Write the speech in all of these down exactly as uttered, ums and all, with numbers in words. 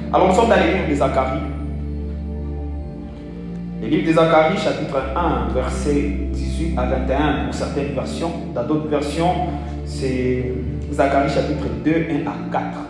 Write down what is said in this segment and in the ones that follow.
Alors nous sommes dans les livres de Zacharie. Le livre de Zacharie, chapitre un, verset dix-huit à vingt et un pour certaines versions. Dans d'autres versions, c'est Zacharie chapitre deux, un à quatre.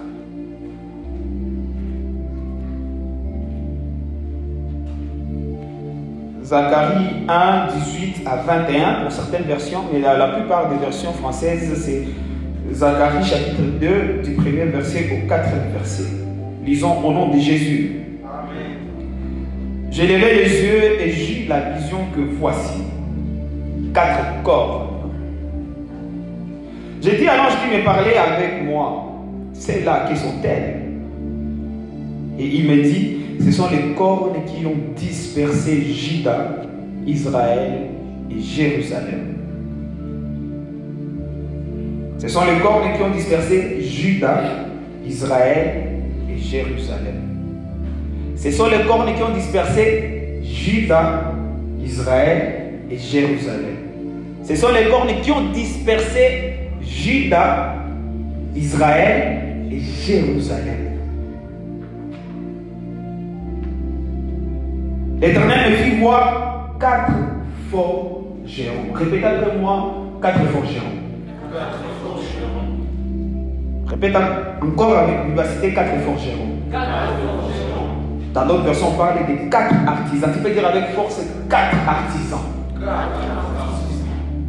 Zacharie un, dix-huit à vingt et un pour certaines versions, mais la, la plupart des versions françaises, c'est Zacharie chapitre deux, du premier verset au quatrième verset. Lisons au nom de Jésus. Amen. Je levai les yeux et j'eus la vision que voici quatre cornes. J'ai dit à l'ange qui me parlait avec moi, celles-là, qui sont-elles? Et il me dit, ce sont les cornes qui ont dispersé Juda, Israël et Jérusalem. Ce sont les cornes qui ont dispersé Juda, Israël et Jérusalem. Ce sont les cornes qui ont dispersé Juda, Israël et Jérusalem. Ce sont les cornes qui ont dispersé Juda, Israël et Jérusalem. L'Éternel me fit voir quatre forgerons. Répétez après moi, quatre forgerons. Quatre forgerons. Répète encore avec vivacité, quatre forgerons. Quatre forgerons. Dans d'autres versions, on parle de quatre artisans. Tu peux dire avec force, quatre artisans. Quatre artisans.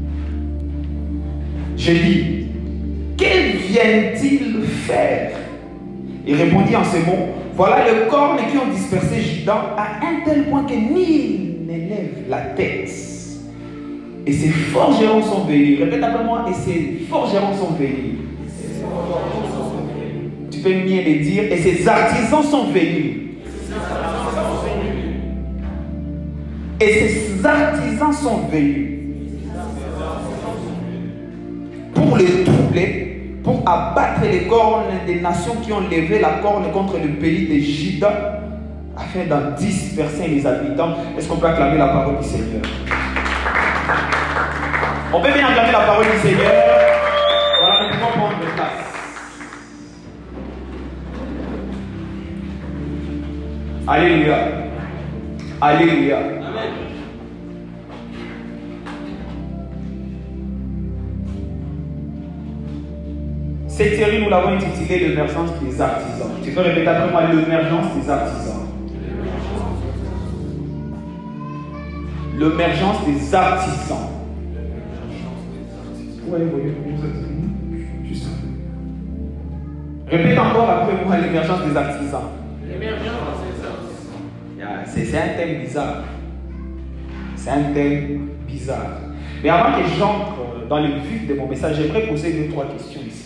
Je dis, que viennent-ils faire? Il répondit en ces mots, voilà les cornes qui ont dispersé Juda à un tel point que nul n'élève la tête. Et ces forgerons sont venus. Répète après moi, et ces forgerons sont venus. Tu peux mieux les dire, et ces artisans sont venus. Et ces artisans sont venus pour les troubler, pour abattre les cornes des nations qui ont levé la corne contre le pays de Juda, afin d'en disperser les habitants. Est-ce qu'on peut acclamer la parole du Seigneur? On peut bien acclamer la parole du Seigneur. Voilà, nous pouvons prendre de place. Alléluia. Alléluia. Amen. Cette série, nous l'avons intitulée l'émergence des artisans. Tu peux répéter après moi, l'émergence des artisans. L'émergence des artisans. Oui, oui, juste. Répète encore après moi, l'émergence des artisans. L'émergence des artisans. C'est un thème bizarre. C'est un thème bizarre. Mais avant que j'entre dans le vif de mon message, j'aimerais poser deux, trois questions ici.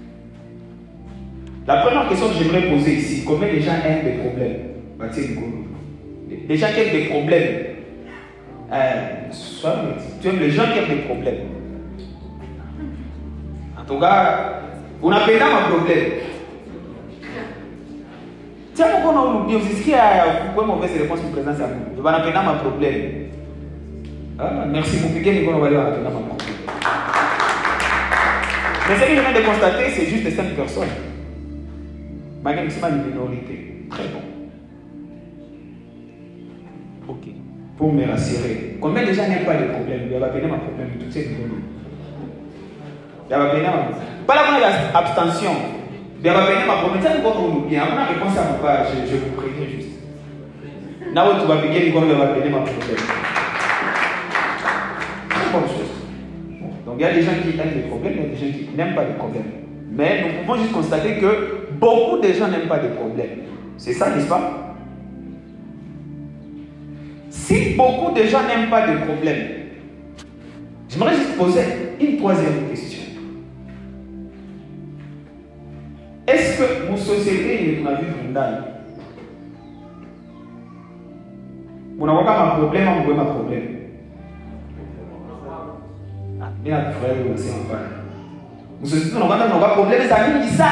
La première question que j'aimerais poser ici, combien de gens aiment des problèmes? Les gens qui aiment des problèmes. Euh, tu aimes les gens qui aiment des problèmes. En tout cas, on a pas un problème. Tiens, pourquoi on a oublié aussi qu'il y a une mauvaise réponse pour présence à nous? Je vais appeler un problème. Ah, merci beaucoup. Quel est le problème? Mais ce que je viens de constater, c'est juste cinq personnes. Malgré que c'est pas une minorité. Très bon. Ok. Pour me rassurer. Combien de gens n'aiment pas les problèmes? Il va payer ma problème de toutes ces vidéos. Il va payer ma problème. Pas la première abstention. Il va payer ma problème. C'est encore nous bien. Avant la réponse à mon pas, je, je vous préviens juste. Là où tu vas payer, il va payer ma problème. Très bonne chose. Bon. Donc il y a des gens qui aiment les problèmes, il y a des gens qui n'aiment pas les problèmes. Mais nous pouvons juste constater que beaucoup de gens n'aiment pas des problèmes. C'est ça, n'est-ce pas? Si beaucoup de gens n'aiment pas des problèmes, j'aimerais juste poser une troisième question. Est-ce que mon société est dans la vie mondiale? Vous n'avez pas un problème, vous avez un problème. Ah, bien, frère, vous aussi en parle. Vous n'avez pas un problème, les amis, ils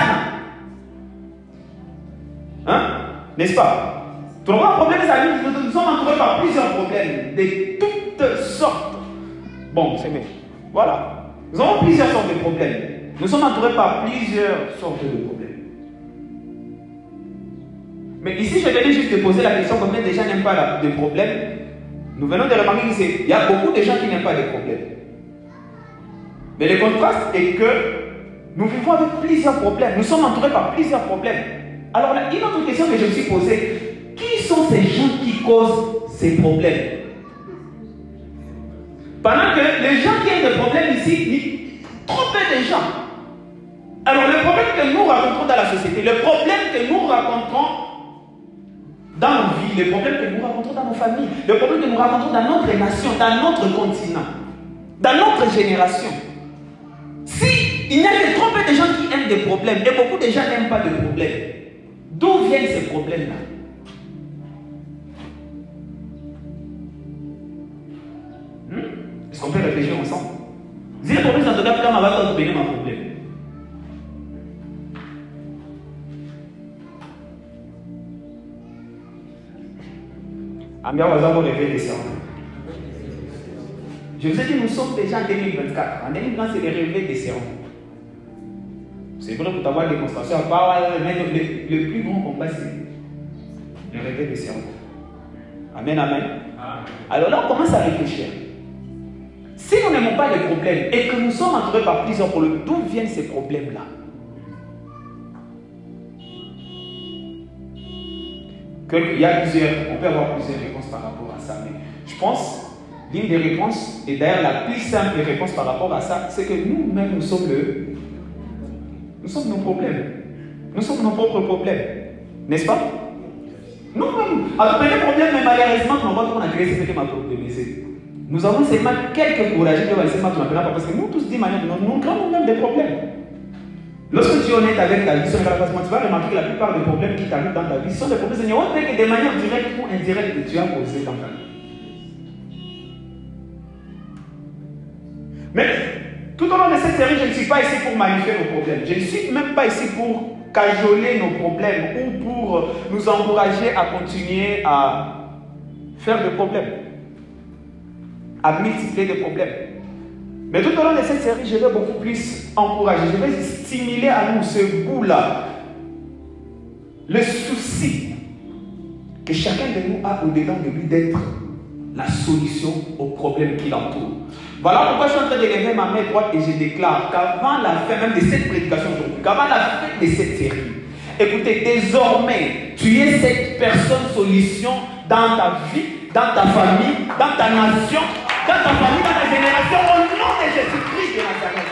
hein? N'est-ce pas? Tu n'as pas un problème, les amis, nous sommes entourés par plusieurs problèmes, de toutes sortes. Bon, c'est bien. Voilà. Nous avons plusieurs sortes de problèmes. Nous sommes entourés par plusieurs sortes de problèmes. Mais ici, je venais juste de poser la question combien de gens n'aiment pas de problèmes. Nous venons de remarquer qu'il y a beaucoup de gens qui n'aiment pas de problèmes. Mais le contraste est que nous vivons avec plusieurs problèmes. Nous sommes entourés par plusieurs problèmes. Alors là, une autre question que je me suis posée, qui sont ces gens qui causent ces problèmes? Pendant que les gens qui ont des problèmes ici, trop peu de gens. Alors le problème que nous rencontrons dans la société, le problème que nous rencontrons dans nos vies, le problème que nous rencontrons dans nos familles, le problème que nous rencontrons dans notre nation, dans notre continent, dans notre génération. Si il n'y a que trop peu de gens qui aiment des problèmes et beaucoup de gens n'aiment pas de problèmes, d'où viennent ces problèmes-là? hmm? Est-ce qu'on peut réfléchir ensemble? Si les problèmes sont en tout cas, comment va te donner mon problème? Ambia Waza va rêver des cerveaux. Je vous ai dit, nous sommes déjà en deux mille vingt-quatre. En deux mille vingt, c'est le réveil des cerveaux. C'est vrai pour avoir des constations, mais le, le plus grand combat, c'est le réveil des cerveaux. Amen, amen. Alors là, on commence à réfléchir. Si nous n'aimons pas les problèmes et que nous sommes entourés par plusieurs problèmes, d'où viennent ces problèmes-là? Il y a plusieurs, on peut avoir plusieurs réponses par rapport à ça, mais je pense l'une des réponses, et d'ailleurs la plus simple réponse par rapport à ça, c'est que nous-mêmes nous sommes le, nous sommes nos problèmes, nous sommes nos propres problèmes, n'est-ce pas? Nous-mêmes, après les problèmes, mais malheureusement, on a créé ce que ma problème. Nous avons seulement quelques courageux qui vont essayer de m'appeler parce que nous tous d'une manière, nous créons nous-mêmes des problèmes. Lorsque tu es honnête avec ta vie, tu vas remarquer que la plupart des problèmes qui t'arrivent dans ta vie sont des problèmes que de manière directe ou indirecte que tu as causé dans ta vie. Mais tout au long de cette série, je ne suis pas ici pour magnifier nos problèmes. Je ne suis même pas ici pour cajoler nos problèmes ou pour nous encourager à continuer à faire des problèmes, à multiplier des problèmes. Mais tout au long de cette série, je vais beaucoup plus encourager, je vais stimuler à nous ce goût-là, le souci que chacun de nous a au-dedans de lui d'être la solution aux problèmes qui l'entourent. Voilà pourquoi je suis en train de lever ma main droite et je déclare qu'avant la fin même de cette prédication aujourd'hui, qu'avant la fin de cette série, écoutez, désormais, tu es cette personne solution dans ta vie, dans ta famille, dans ta nation, dans ta famille, dans ta génération, au nom de Jésus-Christ de Nazareth.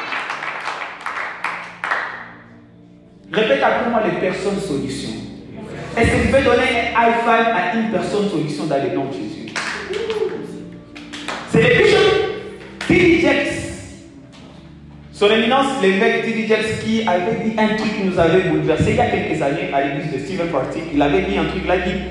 Répète après moi les personnes solutions. Est-ce que tu peux donner un high five à une personne solution dans le nom de Jésus? C'est le bishop T D Jakes, son éminence l'évêque T D Jakes, qui avait dit un truc qui nous avait bouleversé il y a quelques années à l'église de Stephen Partick. Il avait dit un truc là, il dit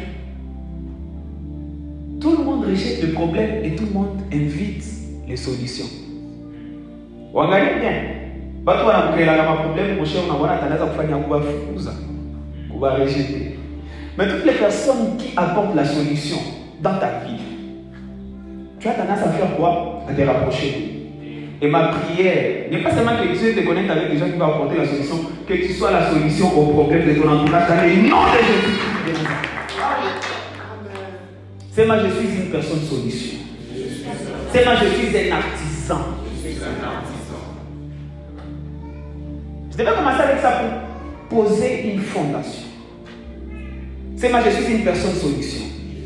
tout le monde rejette le problème et tout le monde invite les solutions. On regarde bien. Batu wanakukela kama problème mon cher unaona tanaanza kufanya kuwafukuza, kuwarejeter. Mais toutes les personnes qui apportent la solution dans ta vie, tu as tendance à faire quoi? À te rapprocher d'eux. Et ma prière n'est pas seulement que Dieu te connecte avec des gens qui vont apporter la solution, que tu sois la solution au problème de ton entourage dans le nom de Jésus. C'est moi, je suis une personne solution. C'est moi, je suis un artisan. Je devais commencer avec ça pour poser une fondation. C'est moi, je suis une personne solution.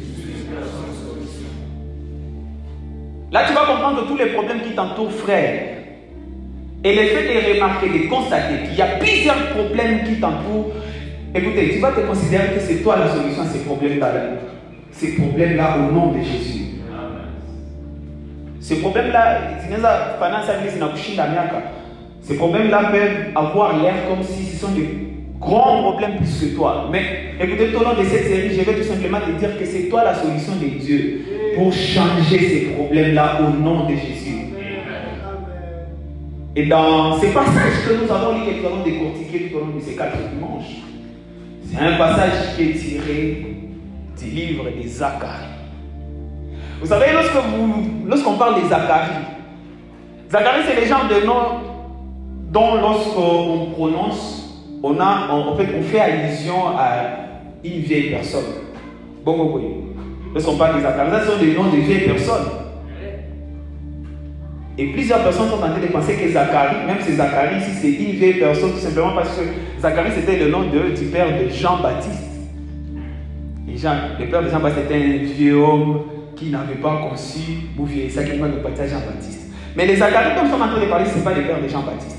Là, tu vas comprendre que tous les problèmes qui t'entourent, frère, et le fait de remarquer, de constater qu'il y a plusieurs problèmes qui t'entourent, écoutez, tu vas te considérer que c'est toi la solution à ces problèmes-là. Ces problèmes-là au nom de Jésus. Ces problèmes-là, ces problèmes-là peuvent avoir l'air comme si ce sont des grands problèmes plus que toi. Mais écoutez, tout au long de cette série, je vais tout simplement te dire que c'est toi la solution de Dieu pour changer ces problèmes-là au nom de Jésus. Et dans ces passages que nous avons lus et que nous allons décortiquer tout au long de ces quatre dimanches, c'est un passage qui est tiré du livre de Zacharie. Vous savez, lorsque vous, lorsqu'on parle de Zacharie, Zacharie c'est le genre de nom dont lorsqu'on prononce, on, a, on, en fait, on fait allusion à une vieille personne. Bon, bon, oui. Lorsqu'on parle de Zacharie, ce sont des noms de vieilles personnes. Et plusieurs personnes sont en train de penser que Zacharie, même si Zacharie ici, c'est une vieille personne, tout simplement parce que Zacharie, c'était le nom de, du père de Jean-Baptiste. Et Jean, le père de Jean-Baptiste était un vieux homme qui n'avait pas conçu, ou vieille, ça qui m'a de partir à Jean-Baptiste. Mais les Zacharie, comme nous sommes en train de parler, ce n'est pas les pères de Jean-Baptiste.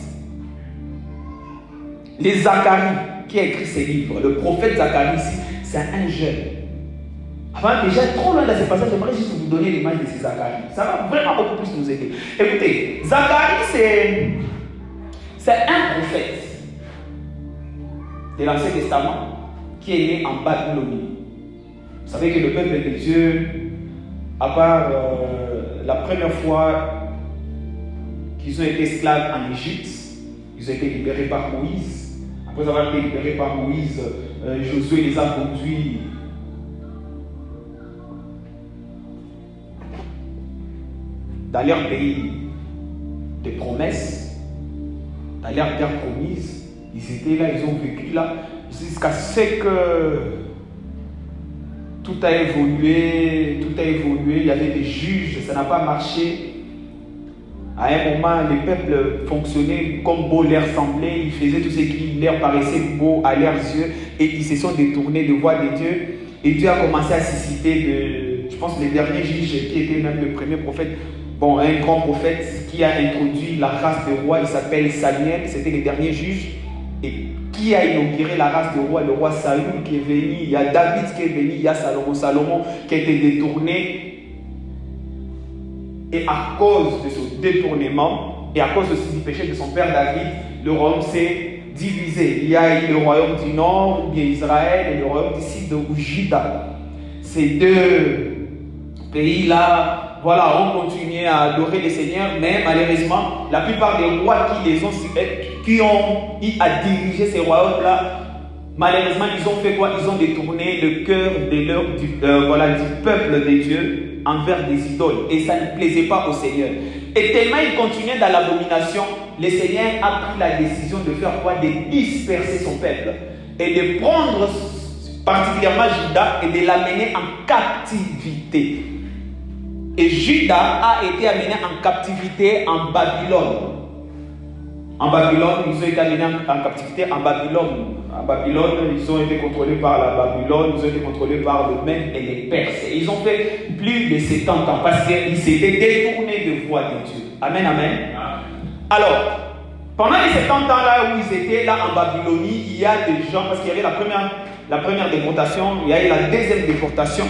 Les Zacharie, qui a écrit ces livres, le prophète Zacharie ici, c'est un jeune. Avant que j'aille trop loin dans ces passages, j'aimerais juste vous donner l'image de ces Zacharie. Ça va vraiment beaucoup plus nous aider. Écoutez, Zacharie, c'est, c'est un prophète de l'Ancien Testament qui est né en Babylonie. Vous savez que le peuple de Dieu, à part euh, la première fois qu'ils ont été esclaves en Égypte, ils ont été libérés par Moïse. Après avoir été libérés par Moïse, euh, Josué les a conduits dans leur pays de promesses, dans leur terre promise. Ils étaient là, ils ont vécu là, jusqu'à ce que tout a évolué, tout a évolué, il y avait des juges, ça n'a pas marché. À un moment, les peuples fonctionnaient comme beau leur semblait, ils faisaient tout ce qui leur paraissait beau à leurs yeux et ils se sont détournés de voie de Dieu. Et Dieu a commencé à susciter, de, je pense, les derniers juges qui étaient même le premier prophète. Bon, un grand prophète qui a introduit la race de roi, il s'appelle Samuel, c'était le dernier juge. Et qui a inauguré la race de roi? Le roi Saül qui est venu, il y a David qui est venu, il y a Salomon, Salomon qui a été détourné. Et à cause de ce détournement, et à cause aussi du péché de son père David, le royaume s'est divisé. Il y a eu le royaume du nord, ou bien Israël, et le royaume du sud, ou Juda. Ces deux pays-là, voilà, ont continué à adorer les seigneurs, mais malheureusement, la plupart des rois qui les ont, qui ont eu à diriger ces royaumes-là, malheureusement, ils ont fait quoi? Ils ont détourné le cœur de leur, du, euh, voilà, du peuple de Dieu envers des idoles. Et ça ne plaisait pas au Seigneur. Et tellement ils continuaient dans l'abomination, le Seigneur a pris la décision de faire quoi? De disperser son peuple. Et de prendre particulièrement Juda et de l'amener en captivité. Et Juda a été amené en captivité en Babylone. En Babylone, ils ont été amenés en, en captivité en Babylone. En Babylone, ils ont été contrôlés par la Babylone, ils ont été contrôlés par le Mède et les Perses. Et ils ont fait plus de soixante ans parce qu'ils s'étaient détournés de voie de Dieu. Amen, amen. Alors, pendant les soixante ans là où ils étaient là en Babylonie, il y a des gens, parce qu'il y avait la première, la première déportation, il y a eu la deuxième déportation.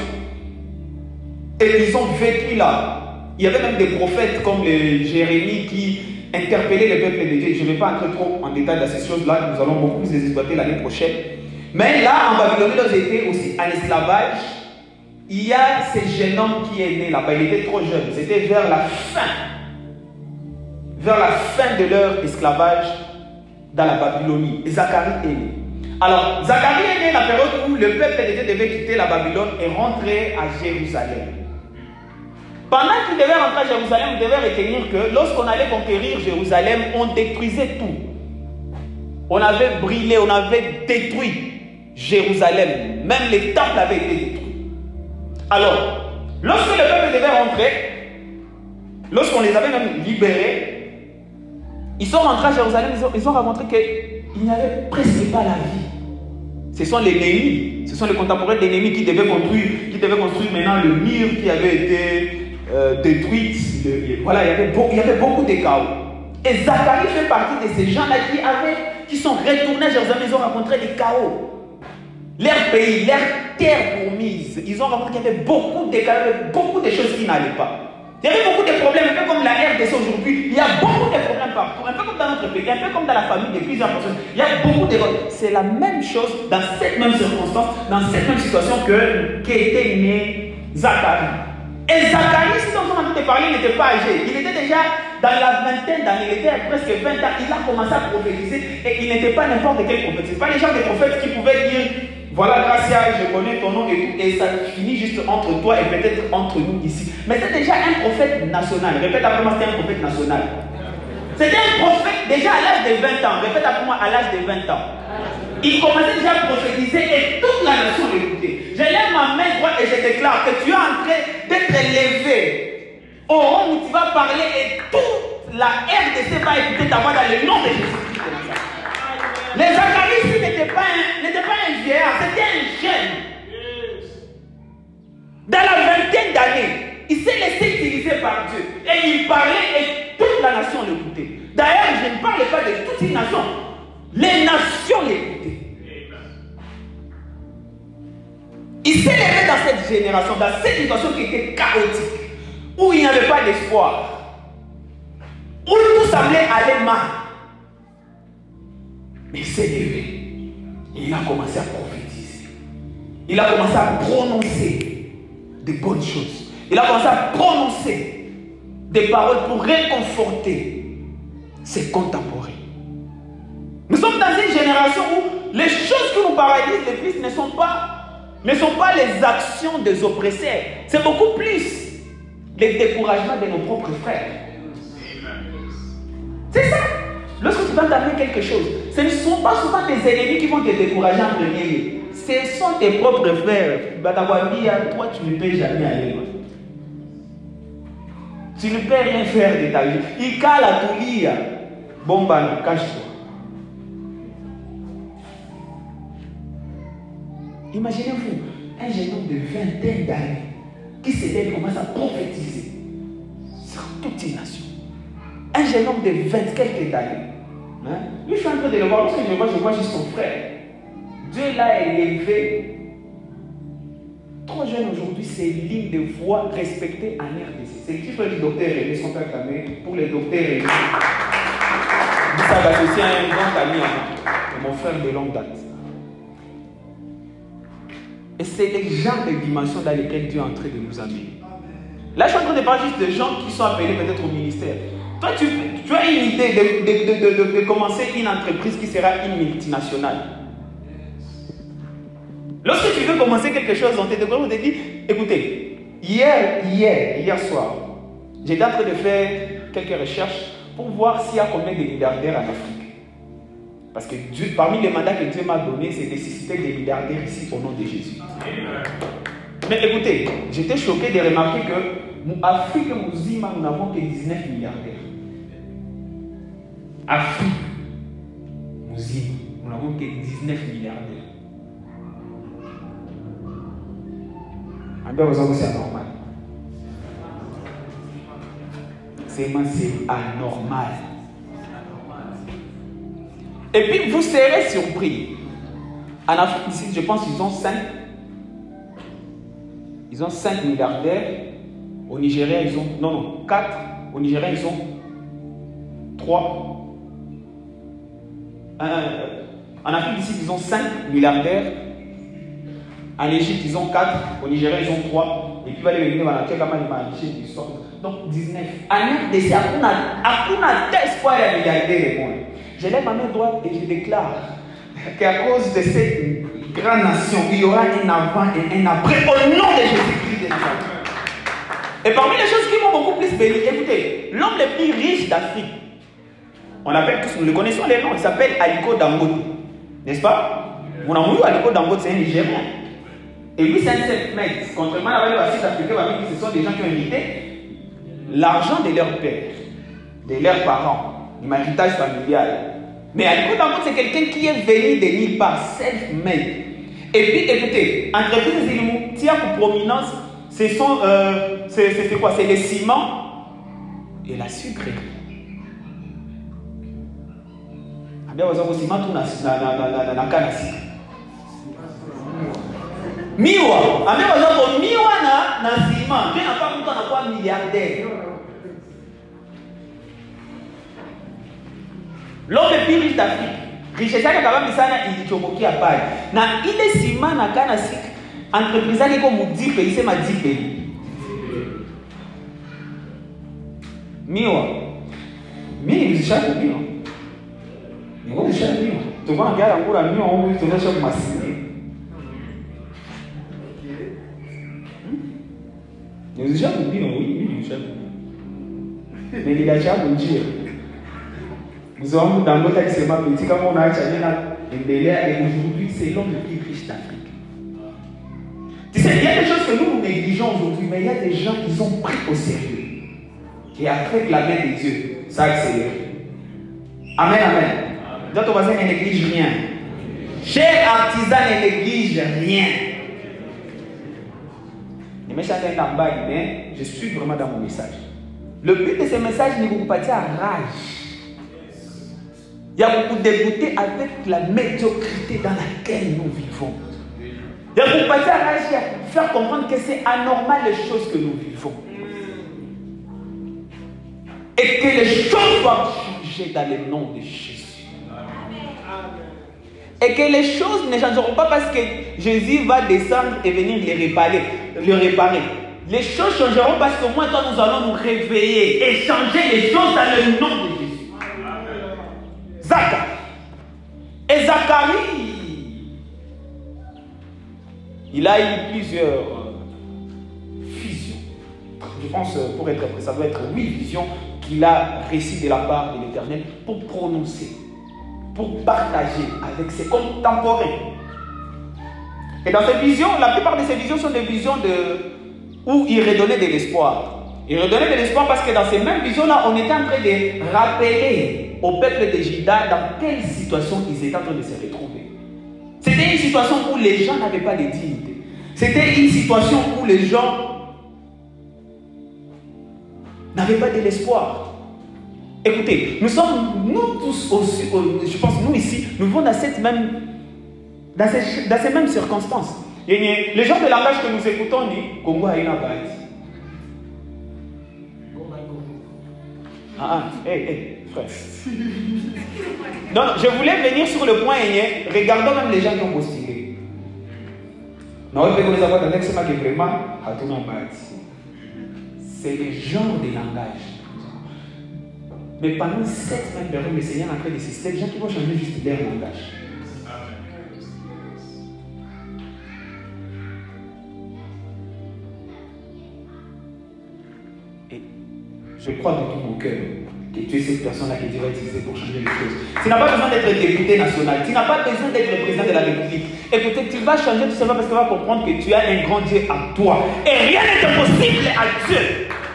Et ils ont vécu là. Il y avait même des prophètes comme les Jérémie qui interpellaient le peuple de Dieu. Je ne vais pas entrer trop en détail dans ces choses-là. Nous allons beaucoup plus les exploiter l'année prochaine. Mais là, en Babylonie, ils étaient aussi en esclavage. Il y a ce jeune homme qui est né là-bas. Il était trop jeune. C'était vers la fin. Vers la fin de leur esclavage dans la Babylonie. Et Zacharie est né. Alors, Zacharie est né la période où le peuple de Dieu devait quitter la Babylone et rentrer à Jérusalem. Pendant qu'il devait rentrer à Jérusalem, vous devez retenir que lorsqu'on allait conquérir Jérusalem, on détruisait tout. On avait brûlé, on avait détruit Jérusalem. Même les temples avaient été détruits. Alors, lorsque le peuple devait rentrer, lorsqu'on les avait même libérés, ils sont rentrés à Jérusalem, ils ont, ils ont rencontré qu'il n'y avait presque pas la vie. Ce sont les Néhémites, ce sont les contemporains des Néhémites qui devaient construire, qui devaient construire maintenant le mur qui avait été Euh, détruite. Le, voilà, il y, avait beaucoup, il y avait beaucoup de chaos. Et Zacharie fait partie de ces gens-là qui, avaient, qui sont retournés à Jérusalem. Ils ont rencontré des chaos. Leur pays, leur terre promise, ils ont rencontré qu'il y avait beaucoup de chaos, beaucoup de choses qui n'allaient pas. Il y avait beaucoup de problèmes, un peu comme la R D C aujourd'hui. Il y a beaucoup de problèmes partout, un peu comme dans notre pays, un peu comme dans la famille de plusieurs personnes. Il y a beaucoup de... C'est la même chose dans cette même circonstance, dans cette même situation que qu'était né Zacharie. Et Zacharie, si on entend parler, il n'était pas âgé. Il était déjà dans la vingtaine d'années, il était presque vingt ans. Il a commencé à prophétiser et il n'était pas n'importe quel prophète. Ce n'est pas les gens des prophètes qui pouvaient dire voilà, Gracia, je connais ton nom et tout. Et ça finit juste entre toi et peut-être entre nous ici. Mais c'est déjà un prophète national. Répète après moi, c'était un prophète national. C'était un prophète déjà à l'âge de vingt ans. Répète après moi, à l'âge de vingt ans. Il commençait déjà à prophétiser et toute la nation l'écoutait. Je lève ma main droite et je déclare que tu es en train d'être élevé au rang où tu vas parler et toute la R D C va écouter ta voix dans le nom de Jésus-Christ. Les Zacharie n'étaient pas un, n'était pas un vieillard, c'était un jeune. Dans la vingtaine d'années, il s'est laissé utiliser par Dieu. Et il parlait et toute la nation l'écoutait. D'ailleurs, je ne parle pas de toute une nation. Les nations l'écoutaient. Il s'est levé dans cette génération, dans cette situation qui était chaotique, où il n'y avait pas d'espoir, où tout semblait aller mal. Mais il s'est levé. Et il a commencé à prophétiser. Il a commencé à prononcer de bonnes choses. Il a commencé à prononcer des paroles pour réconforter ses contemporains. Nous sommes dans une génération où les choses que nous paralysent le plus ne sont pas, ne sont pas les actions des oppresseurs. C'est beaucoup plus le découragement de nos propres frères. C'est ça. Lorsque tu vas t'amener quelque chose, ce ne sont pas souvent tes ennemis qui vont te décourager en premier lieu. Ce sont tes propres frères. Toi, tu ne peux jamais aller loin. Tu ne peux rien faire de ta vie. Il cale à tout lire. Bon, bah, cache-toi. Imaginez-vous un jeune homme de vingtaine d'années qui se lève et commence à prophétiser sur toute une nation. Un jeune homme de vingt quelques années. Hein? Lui, je suis en train de le voir. Lorsque je le vois, je vois juste son frère. Dieu l'a élevé. Trop jeune aujourd'hui, c'est ligne de voix respectée en R D C. C'est le titre du docteur Rémi, son père Camé, pour les docteurs Rémi. Ça va associer à un grand ami à mon frère de longue date. Et c'est les genres de dimensions dans lesquelles Dieu est en train de nous amener. Là, je suis en train de parler juste de gens qui sont appelés peut-être au ministère. Toi, tu, tu as une idée de, de, de, de, de, de commencer une entreprise qui sera une multinationale. Lorsque tu veux commencer quelque chose, on te dit, écoutez, hier, hier, hier soir, j'étais en train de faire quelques recherches pour voir s'il y a combien de milliardaires en Afrique. Parce que Dieu, parmi les mandats que Dieu m'a donnés, c'est de susciter des milliardaires ici au nom de Jésus. Mais écoutez, j'étais choqué de remarquer que Afrique Mouzima, nous n'avons que dix-neuf milliardaires. Afrique Mouzima, nous n'avons que dix-neuf milliardaires. C'est anormal. C'est anormal. Et puis vous serez surpris. En Afrique ici, je pense qu'ils ont cinq. Ils ont cinq milliardaires. Au Nigeria, ils ont. Non, non, quatre. Au Nigeria, ils ont trois. En Afrique ici, ils ont cinq milliardaires. En Égypte, ils ont quatre. Au Nigeria, ils ont trois. Et puis, il va les venir à la ils sont. Donc, dix-neuf. En R D C, Akuna d'espoir à milliardaires. Je lève ma main droite et je déclare qu'à cause de cette grande nation, il y aura un avant et un après au nom de Jésus-Christ de Nazareth. Et parmi les choses qui m'ont beaucoup plus béni, écoutez, l'homme le plus riche d'Afrique, on l'appelle tous, nous le connaissons les noms, il s'appelle Aliko Dangote. N'est-ce pas? Mon amour, Aliko Dangote, c'est un Nigérien. Et lui, c'est un self-made. Contrairement à la Sud africaine, ce sont des gens qui ont hérité l'argent de leur père, de leurs parents, l'héritage familial. Mais Aliko Dangote, c'est quelqu'un qui est venu de nulle part, self-made. Et puis, écoutez, entreprise il tient pour prominence, ce sont, euh, c'est quoi? C'est le ciment et la sucrerie. Bien, vous avez aussi mal tout dans la canne à sucre. Miwa, amé wazako miwa na na ciment. Je n'ai pas mtu anakuwa milliardaire. L'homme le plus riche d'Afrique, richesse yake kabambi sana ilichomokia pale. Na ile ciment na kana sik entreprise yake iko mu dix pays, sema dix pays. Miwa. Mimi nilishaka miwa. Niko nilishaka miwa. Tukwa ngara ngura miwa wangu tunaisha kumasini. Nous avons dit oui, oui, nous avons. Mais il a déjà dit. Nous avons dans notre extrêmement petit, comme on a acheté Ndélé et aujourd'hui, c'est l'homme le plus riche d'Afrique. Tu sais, il y a des choses que nous, nous négligeons aujourd'hui, mais il y a des gens qui ont pris au sérieux. Et avec la main de Dieu, ça a accéléré. Amen, amen. D'autres voisins ne négligent rien. Cher artisan ne néglige rien. Mais je suis vraiment dans mon message. Le but de ce message n'est pas de rage. Il y a beaucoup de dégoûtés avec la médiocrité dans laquelle nous vivons. Il y a beaucoup de rage à faire comprendre que c'est anormal les choses que nous vivons. Et que les choses doivent changer dans le nom de Jésus. Et que les choses ne changeront pas parce que Jésus va descendre et venir les réparer. Les, réparer. les choses changeront parce que moi, quand nous allons nous réveiller et changer les choses dans le nom de Jésus. Zacharie. Et Zacharie, il a eu plusieurs visions. Je pense, pour être ça doit être huit visions qu'il a reçues de la part de l'Éternel pour prononcer, pour partager avec ses contemporains. Et dans ces visions, la plupart de ces visions sont des visions de, où il redonnait de l'espoir. Il redonnait de l'espoir parce que dans ces mêmes visions-là, on était en train de rappeler au peuple de Juda dans quelle situation ils étaient en train de se retrouver. C'était une situation où les gens n'avaient pas de dignité. C'était une situation où les gens n'avaient pas de l'espoir. Écoutez, nous sommes, nous tous aussi, je pense, nous ici, nous vivons dans cette même, dans ces, dans ces mêmes circonstances. Et les gens de langage que nous écoutons, ni Congo a une abatte. Ah, ah, hé, hé, frère. Donc, je voulais venir sur le point, regardons même les gens qui ont postulé. Non, je vais vous avoir un exemple qui est vraiment à tout le monde. C'est le genre de langage. Mais pendant cette même période, le Seigneur est en train de citer des gens qui vont changer juste leur langage. Et je crois de tout mon cœur que tu es cette personne-là que Dieu va utiliser pour changer les choses. Tu n'as pas besoin d'être député national, tu n'as pas besoin d'être président de la République. Et peut-être tu vas changer tout simplement parce que tu vas comprendre que tu as un grand Dieu à toi. Et rien n'est impossible à Dieu.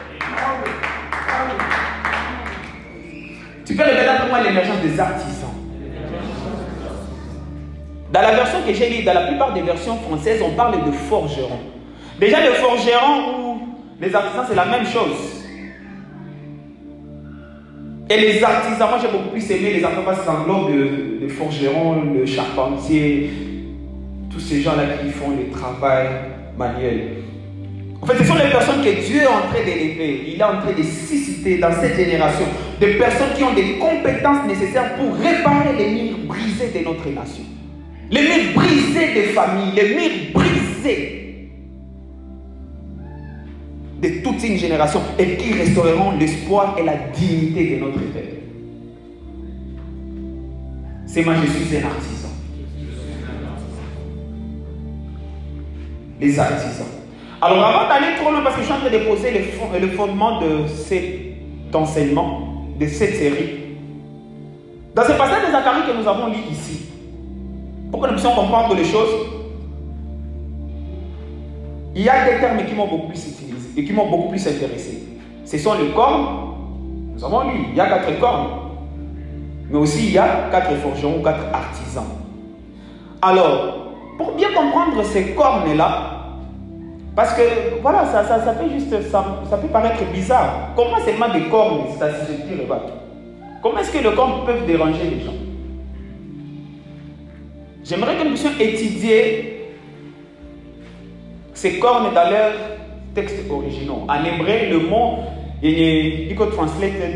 Tu peux regarder pour moi l'émergence des artisans. Dans la version que j'ai lue, dans la plupart des versions françaises, on parle de forgerons. Déjà, le forgeron ou les artisans, c'est la même chose. Et les artisans, moi j'ai beaucoup plus aimé les artisans parce que ça englobe le, le forgeron, le charpentier, tous ces gens-là qui font le travail manuel. En fait, ce sont les personnes que Dieu est en train d'élever. Il est en train de susciter dans cette génération des personnes qui ont des compétences nécessaires pour réparer les murs brisés de notre nation. Les murs brisés des familles, les murs brisés de toute une génération et qui restaureront l'espoir et la dignité de notre peuple. C'est moi, je suis un artisan. Les artisans. Alors avant d'aller trop loin, parce que je suis en train de poser le fondement de cet enseignement, de cette série, dans ce passage de Zacharie que nous avons lu ici, pour que nous puissions comprendre les choses, il y a des termes qui m'ont beaucoup plus utilisé et qui m'ont beaucoup plus intéressé. Ce sont les cornes. Nous avons lu, il y a quatre cornes. Mais aussi il y a quatre forgerons, quatre artisans. Alors, pour bien comprendre ces cornes-là, parce que, voilà, ça, ça, ça peut juste, ça, ça peut paraître bizarre. Comment seulement des cornes, c'est à se dire, comment est-ce que les cornes peuvent déranger les gens? J'aimerais que nous puissions étudier ces cornes dans leurs textes originaux. En hébreu, le mot, il faut translater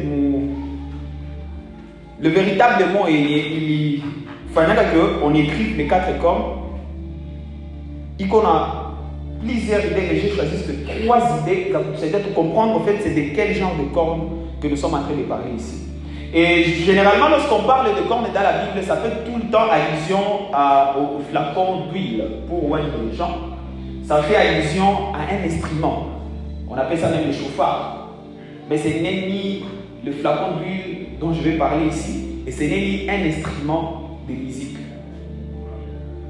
le véritable mot, il fallait qu'on écrive les quatre cornes. Il qu'on a plusieurs idées, mais j'ai choisi que trois idées, c'est d'être comprendre en fait c'est de quel genre de cornes que nous sommes en train de parler ici. Et généralement, lorsqu'on parle de cornes dans la Bible, ça fait tout le temps allusion à, au, au flacon d'huile pour oindre les gens. Ça fait allusion à un instrument. On appelle ça même le chauffard. Mais ce n'est ni le flacon d'huile dont je vais parler ici, et ce n'est ni un instrument de musique.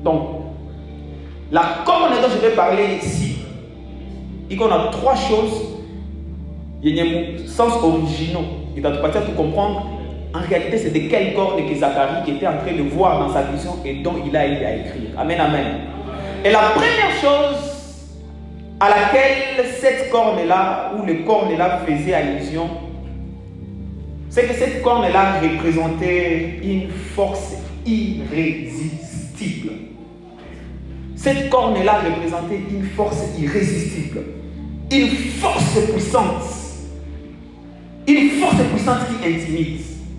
Donc, la corne dont je vais parler ici, il y a trois choses, il y a un sens originaux. Il va te partir pour comprendre. En réalité, c'est de quelle corne que Zacharie était en train de voir dans sa vision et dont il a aidé à écrire. Amen, amen. Et la première chose à laquelle cette corne-là, ou le corne-là faisait allusion, c'est que cette corne-là représentait une force irrésistible. Cette corne-là représentait une force irrésistible, une force puissante, une force puissante qui intimide.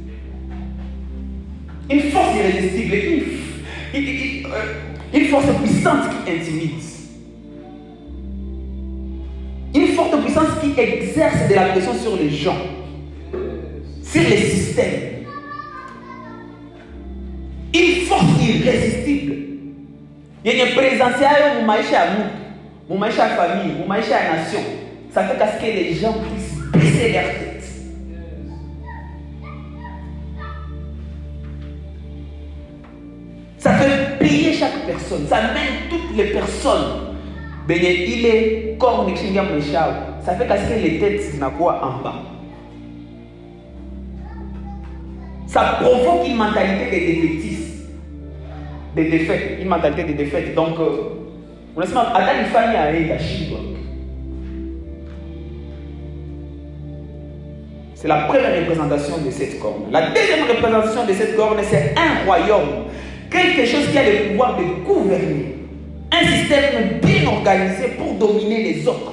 Une force irrésistible, une, une, une, une force puissante qui intimide. Une forte puissance qui exerce de la pression sur les gens, sur les systèmes. Une force irrésistible. Il y a une présence à mon maïcha à nous, mon maïcha à famille, mon maïcha à nation. Ça fait qu'à ce que les gens puissent baisser leur tête. Ça fait payer chaque personne. Ça mène toutes les personnes. Ben, il est comme ça fait casser les têtes n'a quoi en bas. Ça provoque une mentalité de défaitisme, de défaite, une mentalité de défaite. Donc, on a attends une famille à aider à Chine. C'est la première représentation de cette corne. La deuxième représentation de cette corne, c'est un royaume. Quelque chose qui a le pouvoir de gouverner. Un système bien organisé pour dominer les autres.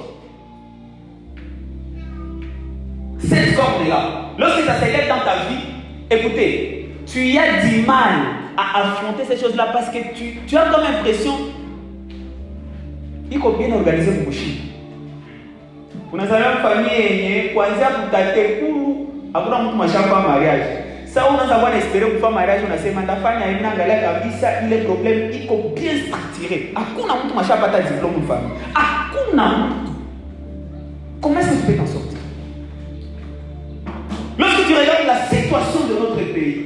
Cette corne-là, lorsque ça s'élève dans ta vie, écoutez, tu as du mal à affronter ces choses-là parce que tu, tu as comme impression qu'il faut bien organiser mon chien. Vous avez une famille, quand vous avez un mariage. Ça, on a savoir espérer pour faire mariage, on a dit, mais ta famille a une angala qui ça, il est problème, il faut bien structurer. À quoi on a machin pas ta diplôme de famille? À quoi on a comment est-ce que tu peux t'en sortir? Lorsque tu regardes la situation de notre pays,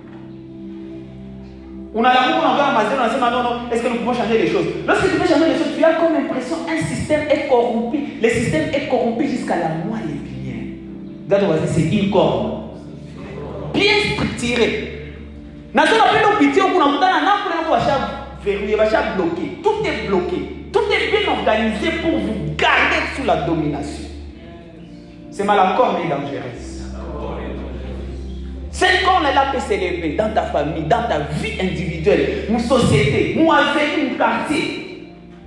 on a l'amour, on a Amazon, on a dit, non, non, est-ce que nous pouvons changer les choses? Lorsque tu veux changer les choses, tu as comme l'impression un système est corrompu. Le système est corrompu jusqu'à la moelle épinière. Regarde, on va dire, c'est une corne. Bien structuré. Nous avons pitié au bout d'un verrouillé, bloqué. Tout est bloqué. Tout est bien organisé pour vous garder sous la domination. C'est mal la corne est dangereuse. Cette corne-là peut s'élever dans ta famille, dans ta vie individuelle, une société, une ville, un quartier.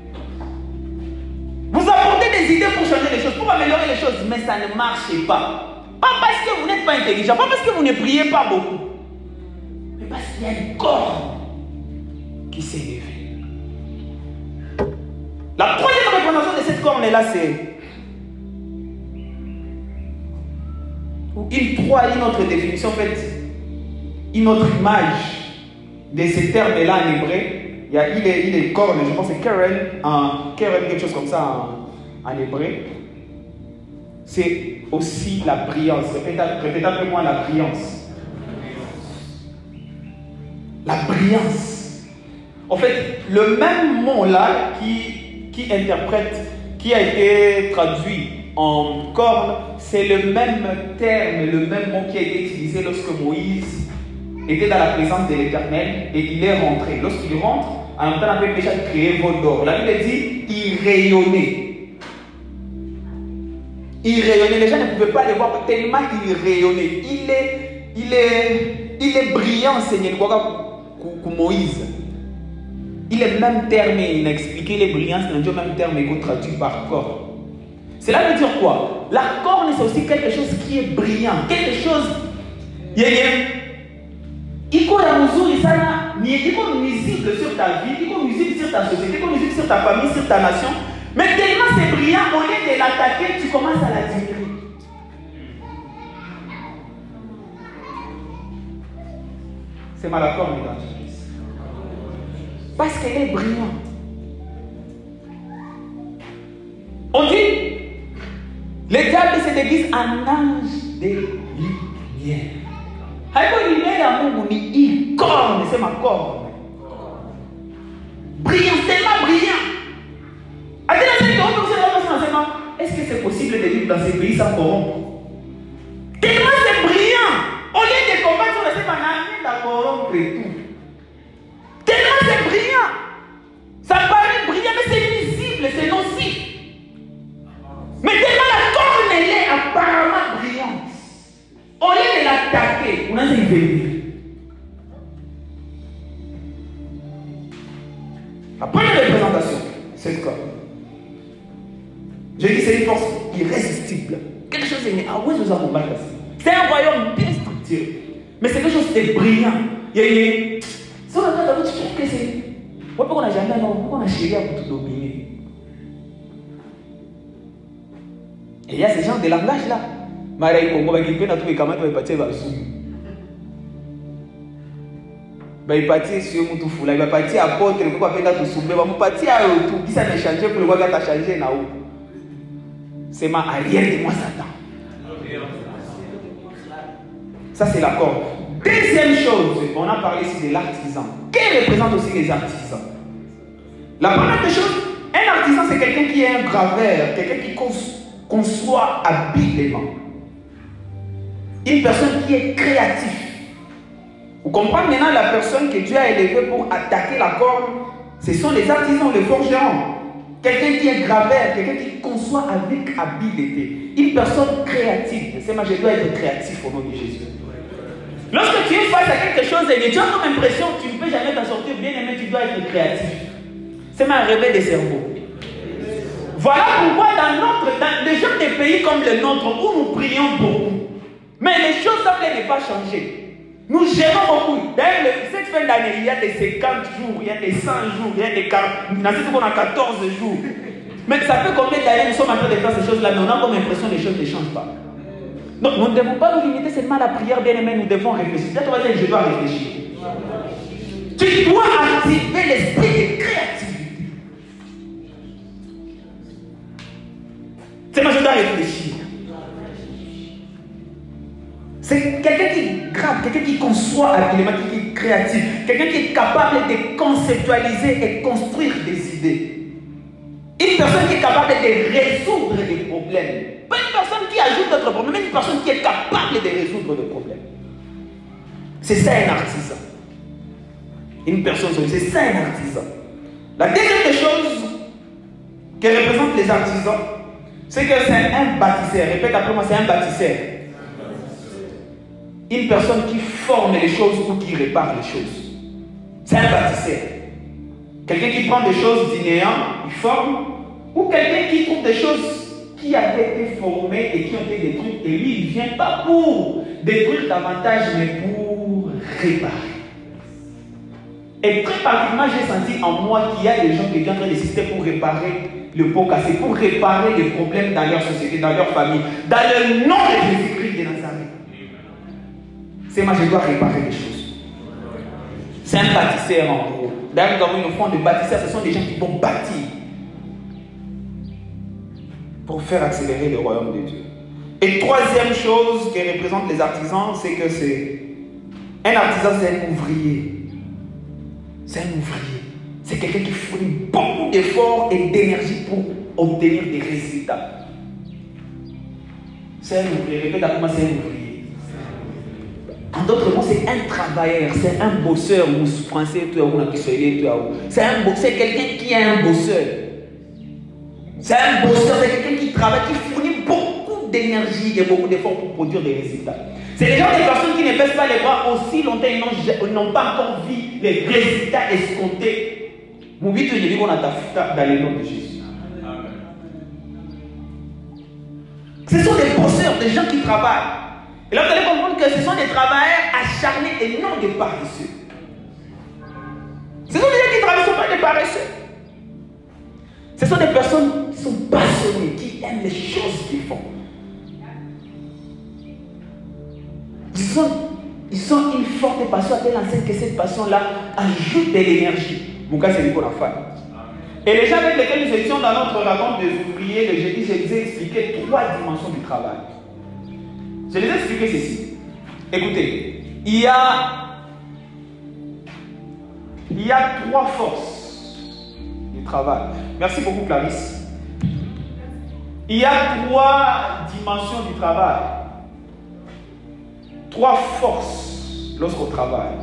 Vous apportez des idées pour changer les choses, pour améliorer les choses, mais ça ne marche pas. Pas parce que vous n'êtes pas intelligent, pas parce que vous ne priez pas beaucoup, mais parce qu'il y a une corne qui s'est élevée. La troisième représentation de cette corne-là, c'est il croit une autre définition, en fait, une autre image de ces termes-là en hébreu. Il, y a, il, est, il est corne, je pense que c'est Keren, en Keren, quelque chose comme ça en, en hébreu. C'est aussi la brillance. Répétez après moi la brillance. La brillance. En fait, le même mot-là qui, qui interprète, qui a été traduit en corne, c'est le même terme, le même mot qui a été utilisé lorsque Moïse était dans la présence de l'Éternel et il est rentré. Lorsqu'il rentre, en même temps, on avait déjà créé veau d'or. La Bible dit il rayonnait. Il rayonnait. Les gens ne pouvaient pas le voir tellement il rayonnait. Il est, il est, il est brillant, Seigneur, comme Moïse. Il est même terme, il a expliqué les brillances, il a même terme qu'on traduit par corne. Cela veut dire quoi? La corne, c'est aussi quelque chose qui est brillant, quelque chose. Il y a il faut la mesure, il faut nuisible sur ta vie, il faut nuisible sur ta société, il faut nuisible sur ta famille, sur ta nation. Mais tellement c'est brillant, au lieu de l'attaquer, tu commences à la diminuer. C'est mal à corne, mesdames. Parce qu'elle est brillante. On dit, le diable se déguise en ange de lumière. Haïko lumière à mon ni corne, c'est ma corne. Brillant, tellement brillant. Est-ce que c'est possible de vivre dans ces pays sans corrompre? Tellement c'est brillant. Au lieu de combattre, on essaie de corrompre et tout. Tellement c'est brillant. Ça paraît brillant, mais c'est visible, c'est nocif. Mais tellement la corne, elle est apparemment brillante. Au lieu de l'attaquer, on a une vérité. La première représentation, c'est ce corps. Je dis c'est une force irrésistible. Quelque chose est ah oui, nous avons combattu. C'est un royaume bien structuré. Mais c'est quelque chose de brillant. Il y a une. Si on a tu trouves que c'est. Pourquoi on n'a jamais non, pourquoi on a chéri pour tout dominer? Et il y a ce genre de langage là. Marie Congo va grimper dans tous les camarades, va partir vers le sous. Il va partir sur mon fou là, il va partir à porte, il va faire tout soulever, il va partir à tout, qui ça n'a changé pour le voir qu'il a changé là-haut. C'est ma arrière de moi Satan. Ça c'est l'accord. Deuxième chose, on a parlé ici de l'artisan. Qui représente aussi les artisans? La première des choses, un artisan c'est quelqu'un qui est un graveur, quelqu'un qui conçoit habilement. Une personne qui est créative. Vous comprenez maintenant la personne que Dieu a élevée pour attaquer la corde, ce sont les artisans, les forgerons. Quelqu'un qui est graveur, quelqu'un qui conçoit avec habileté. Une personne créative. C'est moi, je dois être créatif au nom de Jésus. Lorsque tu es face à quelque chose et tu as comme impression que tu ne peux jamais t'en sortir, bien aimé, tu dois être créatif. C'est ma réveil des cerveaux. Voilà pourquoi dans, notre, dans les gens des pays comme le nôtre, où nous prions beaucoup, mais les choses semblent ne pas changer. Nous gérons beaucoup. D'ailleurs, cette fin d'année, il y a des cinquante jours, il y a des cent jours, il y a des quarante. Nous avons quatorze jours. Mais ça fait combien d'années nous sommes en train de faire ces choses-là, mais on a comme l'impression que les choses ne changent pas. Donc, nous ne devons pas nous limiter seulement à la prière, bien aimé, nous devons réfléchir. Là, tu vas dire, je dois réfléchir. Tu dois activer l'esprit de créativité. C'est moi, je dois réfléchir. C'est quelqu'un qui grave, quelqu'un qui conçoit habilement, qui est créatif, quelqu'un qui est capable de conceptualiser et construire des idées. Une personne qui est capable de résoudre des problèmes. Pas une personne qui ajoute d'autres problèmes, mais une personne qui est capable de résoudre des problèmes. C'est ça un artisan. Une personne, c'est ça un artisan. La deuxième des choses qui représente les artisans, c'est que c'est un bâtisseur. Répète après moi, c'est un bâtisseur. Une personne qui forme les choses ou qui répare les choses. C'est un bâtisseur. Quelqu'un qui prend des choses du néant, il forme, ou quelqu'un qui trouve des choses qui avaient été formées et qui ont été détruites, et lui, il ne vient pas pour détruire davantage, mais pour réparer. Et très particulièrement, j'ai senti en moi qu'il y a des gens qui sont en train d'insister pour réparer le pot cassé, pour réparer les problèmes dans leur société, dans leur famille, dans le nom de Jésus-Christ de Nazareth. C'est moi, je dois réparer les choses. C'est un bâtisseur en gros. D'ailleurs, nous avons une offrande de bâtisseurs, ce sont des gens qui vont bâtir pour faire accélérer le royaume de Dieu. Et troisième chose qui représente les artisans, c'est que c'est un artisan, c'est un ouvrier. C'est un ouvrier. C'est quelqu'un qui fournit beaucoup d'efforts et d'énergie pour obtenir des résultats. C'est un ouvrier. Répète à moi, c'est un ouvrier. En d'autres mots, c'est un travailleur, c'est un bosseur, ou français, c'est quelqu'un qui est un bosseur. C'est un bosseur, c'est quelqu'un qui travaille, qui fournit beaucoup d'énergie et beaucoup d'efforts pour produire des résultats. C'est les gens des personnes qui ne baissent pas les bras aussi longtemps, ils n'ont pas encore vu les résultats escomptés. Mon but, je dis qu'on a ta dans le nom de Jésus. Ce sont des bosseurs, des gens qui travaillent. Et là, vous allez comprendre que ce sont des travailleurs acharnés et non des paresseux. Ce sont des gens qui travaillent, ce ne sont pas des paresseux. Ce sont des personnes qui sont passionnées, qui aiment les choses qu'ils font. Ils ont, ils ont une forte passion à telle enseigne que cette passion-là ajoute de l'énergie. Mon cas, c'est lui qu'on a fait. Et les gens avec lesquels nous étions dans notre rencontre des ouvriers, le jeudi, je les ai expliqué trois dimensions du travail. Je les ai expliqué ceci. Écoutez, il y a, il y a trois forces travail. Merci beaucoup, Clarisse. Il y a trois dimensions du travail. Trois forces lorsqu'on travaille.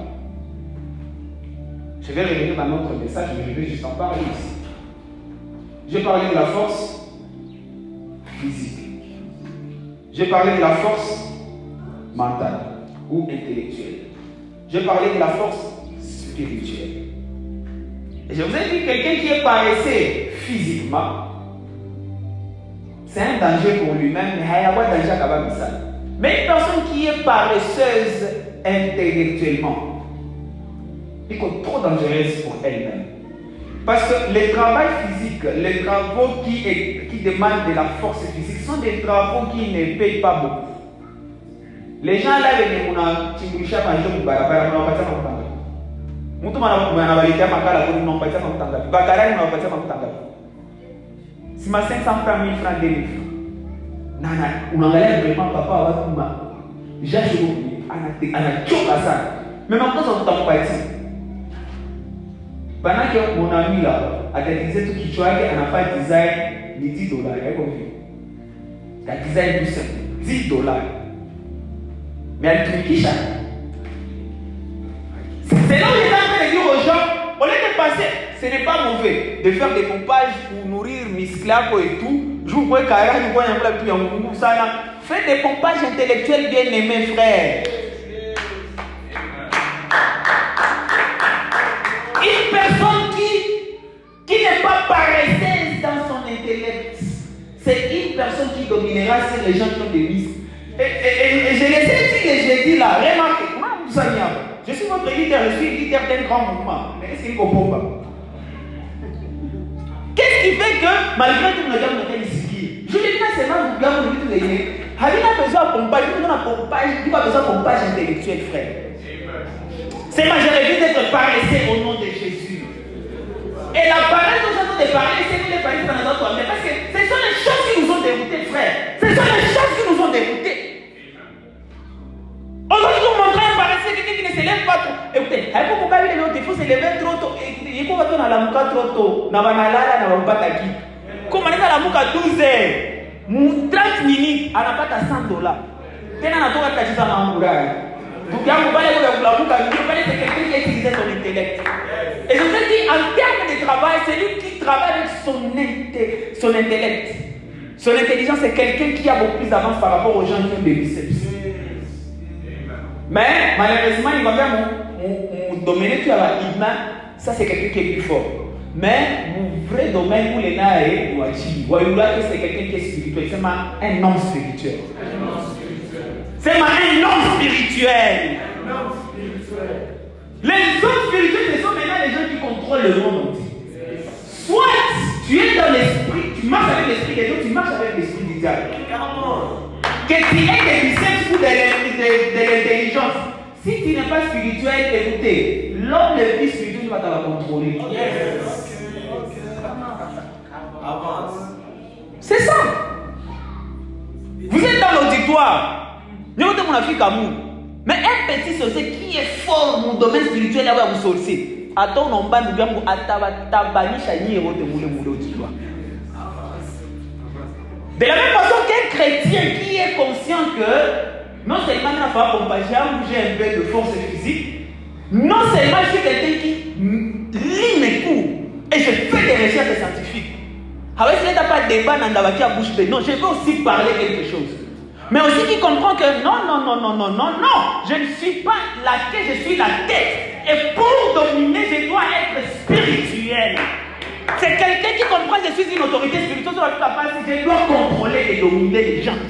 Je vais revenir dans notre message, je vais juste en parler ici. J'ai parlé de la force physique. J'ai parlé de la force mentale ou intellectuelle. J'ai parlé de la force spirituelle. Et je vous ai dit, quelqu'un qui est paresseux physiquement, c'est un danger pour lui-même, mais il y a pas de danger à ça. Mais une personne qui est paresseuse intellectuellement, elle est trop dangereuse pour elle-même. Parce que les travaux physiques, les travaux qui, est, qui demandent de la force physique, sont des travaux qui ne payent pas beaucoup. Les gens là, ils ont un petit peu de barabara, ils n'ont pas de temps. Mutu manabalikia makala kwa nini mpatia kwa mtanga. Bakarani na mpatia kwa mtanga. Sima cinq cents francs, mille francs, deux mille francs. Nana, unaangalia vraiment papa wa watu ma. Jasho ana anachoka sana. Mais maintenant ça utampatia. Banaki mon ami là, atatize tu kichwa yake anafanya design ni dix dollars, hapo hivi. Ta design du dix dollars. Mais alitumikisha. C'est là où il est en train de dire aux gens, au lieu de passer, ce n'est pas mauvais de faire des pompages pour nourrir muscles et tout. Je vous vois carré, je vous vois un peu de ça. Faites des pompages intellectuels bien aimés, frères. Une personne qui, qui n'est pas paresseuse dans son intellect, c'est une personne qui dominera sur les gens qui ont des muscles. Et, et, et, et je les ai dit et je l'ai dit là, remarquez, comment vous savez? Je suis votre leader, je suis leader d'un grand mouvement. Mais est-ce qu'il ne comprend pas? Qu'est-ce qui fait que, malgré tout, nous avons été ici? Je l'ai dit, c'est mal, nous avons dit tous les deux. Havina a besoin de pompage, nous avons pompage, tu as besoin de pompage intellectuel, frère. C'est ma j'aurais d'être paresseux au nom de Jésus. Et la paresse dont j'entends de parler, c'est que les paresses dans notre âme. Parce que ce sont les choses qui nous ont déroutés, frère. Ce sont les choses qui nous ont déroutés. Aujourd'hui, nous montrons un paresseux, quelqu'un qui ne se lève pas trop. Écoutez, il faut se lever trop tôt. Il faut faire la mouka trop tôt. Dans la nalala, dans la pataki. Comme on est à la mouka douze heures, trente minutes, on n'a pas cent dollars. Tena na toka kachiza maangura. Donc, il faut la mouka, c'est quelqu'un qui a utilisé son intellect. Et je vous ai dit, en termes de travail, c'est lui qui travaille avec son, inte, son intellect. Son intelligence, c'est quelqu'un qui a beaucoup plus d'avance par rapport aux gens qui ont des biceps. Mais malheureusement, il va bien mon domaine qui a l'humain, ça c'est quelqu'un qui est plus fort. Mais mon vrai domaine où les naïs, c'est quelqu'un qui est spirituel. C'est un homme spirituel. C'est un homme spirituel. Les hommes spirituels, ce sont maintenant les gens qui contrôlent le monde. Soit tu es dans l'esprit, tu marches avec l'esprit des autres, tu marches avec l'esprit du diable. Que tu aies des biceps ou de, de, de, de l'intelligence. Si tu n'es pas spirituel, écoutez, l'homme le plus spirituel va te contrôler. Yes. C'est ça. Vous êtes dans l'auditoire. Nous sommes mon Afrique amour. Mais un petit sorcier qui est fort dans mon domaine spirituel, là où vous sorcier. Attends, on va nous dire que tabani chani et rote moule moule auditoire. De la même façon qu'un chrétien qui est conscient que non seulement il va falloir compager, j'ai un peu de force physique, non seulement je suis quelqu'un qui lit mes cours et je fais des recherches scientifiques. Alors si tu n'as pas de débat dans la bouche de non, je peux aussi parler quelque chose. Mais aussi qui comprend que non, non, non, non, non, non, non, je ne suis pas la tête, je suis la tête. Et pour dominer, je dois être spirituel. C'est quelqu'un qui comprend que je suis une autorité spirituelle sur la capacité, je dois contrôler et dominer les gens.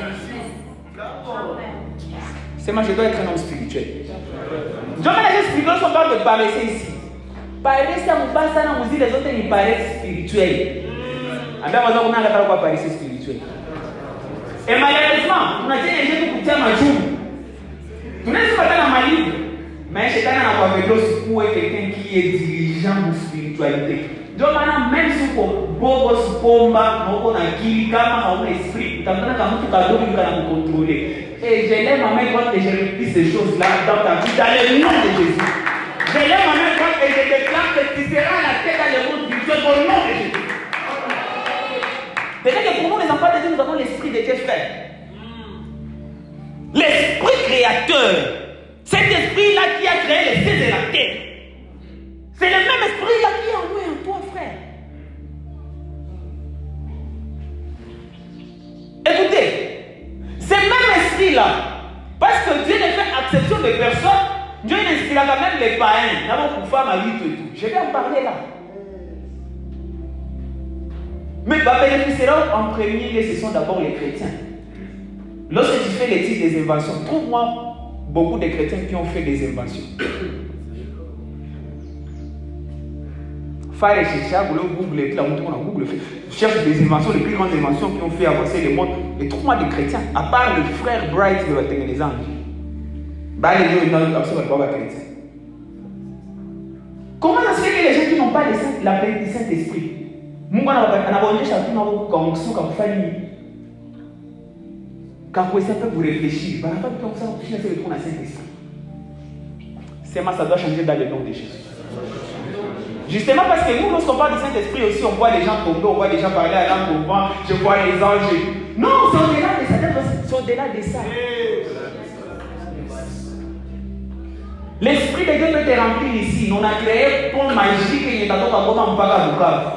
C'est moi, je dois être un homme spirituel. Je vais les spirituels sont pas de paresseux ici. Paresseux, ça vous passe, ça vous dit les autres, ils paraissent spirituels. Alors, on a pas quoi paresseux spirituel. Et malheureusement, on a dit les gens qui coûtent ma joue. Vous n'êtes pas dans ma livre. Mais je suis dans la vélo pour quelqu'un qui est dirigeant de spiritualité. Donc maintenant, même si vous bogo pomba, bogo na kili, kama on esprit, t'entends comme tout cadeau qui va nous contrôler. Et je lève ma main droite et je répète ces choses-là dans ta vie, dans le nom de Jésus. Je lève ma main droite et je déclare que tu seras la tête dans le monde spirituel. spirituelle au nom de Jésus. Déjà que pour nous, les enfants de Dieu, nous avons l'esprit de Dieu fait. L'esprit créateur. Cet esprit-là qui a créé les cieux et la terre. C'est le même esprit-là qui est en nous et en toi, frère. Écoutez, ce même esprit-là, parce que Dieu ne fait exception de personne, Dieu n'inspire quand même les païens. D'abord pour faire ma vie et tout. Je vais en parler là. Mais les bénéficiaires en premier, ce sont d'abord les chrétiens. Lorsque tu fais l'étude des inventions, trouve-moi beaucoup de chrétiens qui ont fait des inventions. Faire chercher, Google, et là, on Google, cherche des inventions, les plus grandes inventions qui ont fait avancer le monde. Et trouve-moi des chrétiens, à part le frère Bright de la des anges. Bah, les deux, non, absolument pas chrétiens. Comment ça se fait que les gens qui n'ont pas la paix du Saint-Esprit, Mungu anawaonyesha tu na kukamsuka kufanya kakwesa peu pour réfléchir. Bah pas comme ça on finit avec le Saint-Esprit. C'est ma ça doit changer dans le nom de Jésus. Justement parce que nous lorsqu'on parle du Saint-Esprit aussi on voit les gens tomber, on voit les gens parler à l'âme au vent, je vois les anges. Non, c'est au-delà de ça, c'est au-delà de ça. L'Esprit de Dieu peut te remplir ici. On a créé pour magique et il est à pas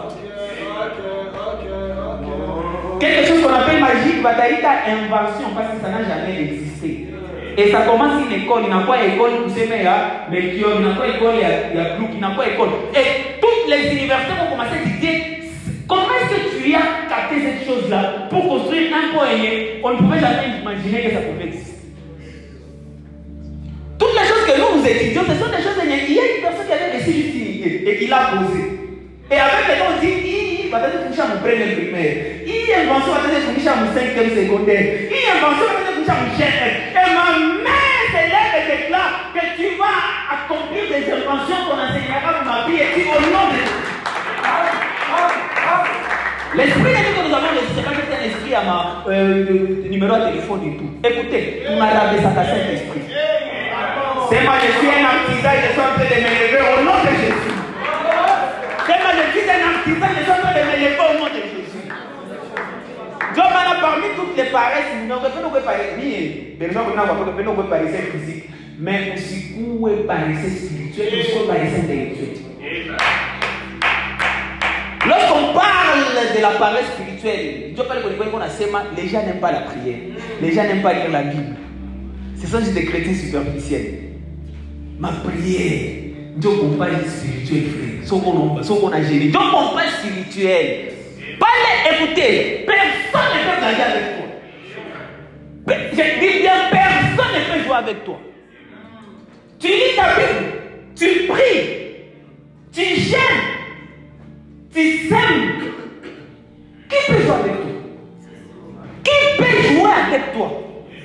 quelque chose qu'on appelle magique, bataïta invention, parce que ça n'a jamais existé. Et ça commence une école, il n'y a pas école pour s'aimer, mais il n'y a pas école, il y a Blue, il n'y a pas école. Et toutes les universités vont commencer à dire comment est-ce que tu as capté cette chose-là pour construire un point aîné, on ne pouvait jamais imaginer que ça pouvait exister. Toutes les choses que nous nous étudions, ce sont des choses, il y a une personne qui avait décidé juste une et qui l'a posée. Et avec les gens, on dit, il va être touché à mon premier primaire. Il y a une invention, va être touché à mon cinquième secondaire. Il y a une invention, va être touché à mon G M. Et ma mère s'élève et déclare que tu vas accomplir des inventions qu'on enseignera pour ma vie et tu au nom de l'esprit de Dieu que nous avons, c'est pas juste un esprit à ma euh, numéro de téléphone et tout. Écoutez, on a rabé ça à Saint-Esprit. C'est moi, je suis un artisan et je suis en train de m'élever au nom de Jésus. C'est moi, je suis un artisan et je suis en train de m'élever au nom de Jésus. Dieu m'a parmi toutes les paresses, nous ne pouvons pas parler, ni les gens qui ne peuvent pas parler physique, mais aussi où est parler spirituel, où est parler intellectuel. Lorsqu'on parle de la paresse spirituelle, Dieu parle de les gens n'aiment pas la prière, les gens n'aiment pas lire la Bible. Ce sont juste des chrétiens superficiels. Ma prière, Dieu comprend spirituel, frère. Ce qu'on a gêné, Dieu comprend spirituel. Parlez, écoutez, personne ne peut gagner avec toi. Je dis bien, personne ne peut jouer avec toi. Tu lis ta Bible, tu pries, tu gênes, tu sèmes. Qui peut jouer avec toi? Qui peut jouer avec toi?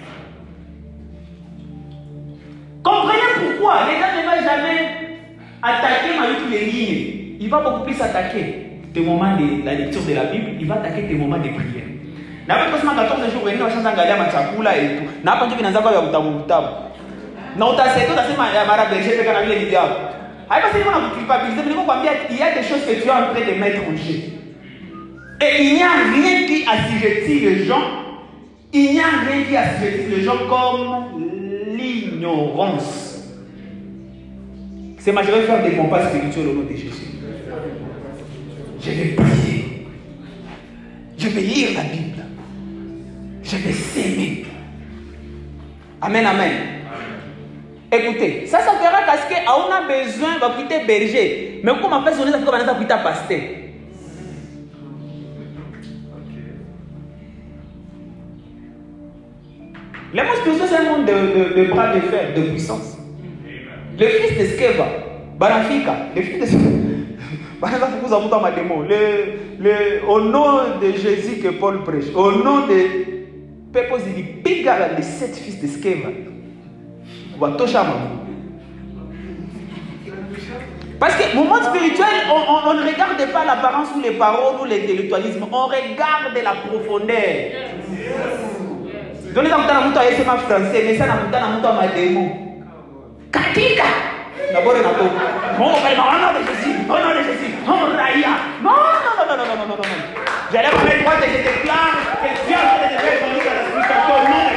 Comprenez pourquoi les gens ne vont jamais attaquer malgré toutes les lignes. Il va beaucoup plus attaquer tes moments de la lecture de la Bible, il va attaquer tes moments de prière. Na pas seulement quatorze jours, on va changer ngalia machakula et tout. Na pas ndio vinaanza kwa utamu utamu. Na utaseto utasema ya mara berger peka na vile video. Haipa sisi kuna culpabiliser, mais kwambia il y a des choses que tu es en train de mettre en jeu. Et il n'y a rien qui assujettit les gens. Il n'y a rien qui assujettit les gens comme l'ignorance. C'est ma je vais faire des combats spirituels au nom de Jésus. Je vais prier. Je vais lire la Bible. Je vais s'aimer. Amen, amen. Écoutez, ça, ça fera parce qu'on a besoin de quitter berger. Mais comment faire sonner ça fait qu'on va quitter pasteur. Le monde spirituel, c'est un monde de, de, de bras de fer, de puissance. Le fils de Skeva, Barafika, le fils de Skeva. Le, le, au nom de Jésus que Paul prêche, au nom de Pépos, il dit Pégara les sept fils de Skeva. Parce que au monde spirituel, on, on, on ne regarde pas l'apparence ou les paroles ou l'intellectualisme, on regarde la profondeur. Donnez un temps à c'est ma français, mais ça n'a pas un temps à démo. Katika! D'abord, on a au nom de Jésus, au nom de Jésus. non, Raya. Non, non, non, non, non, non, non, non, non. J'allais pas mettre droite et je déclare que Dieu a fait des belles conduites à l'explication au nom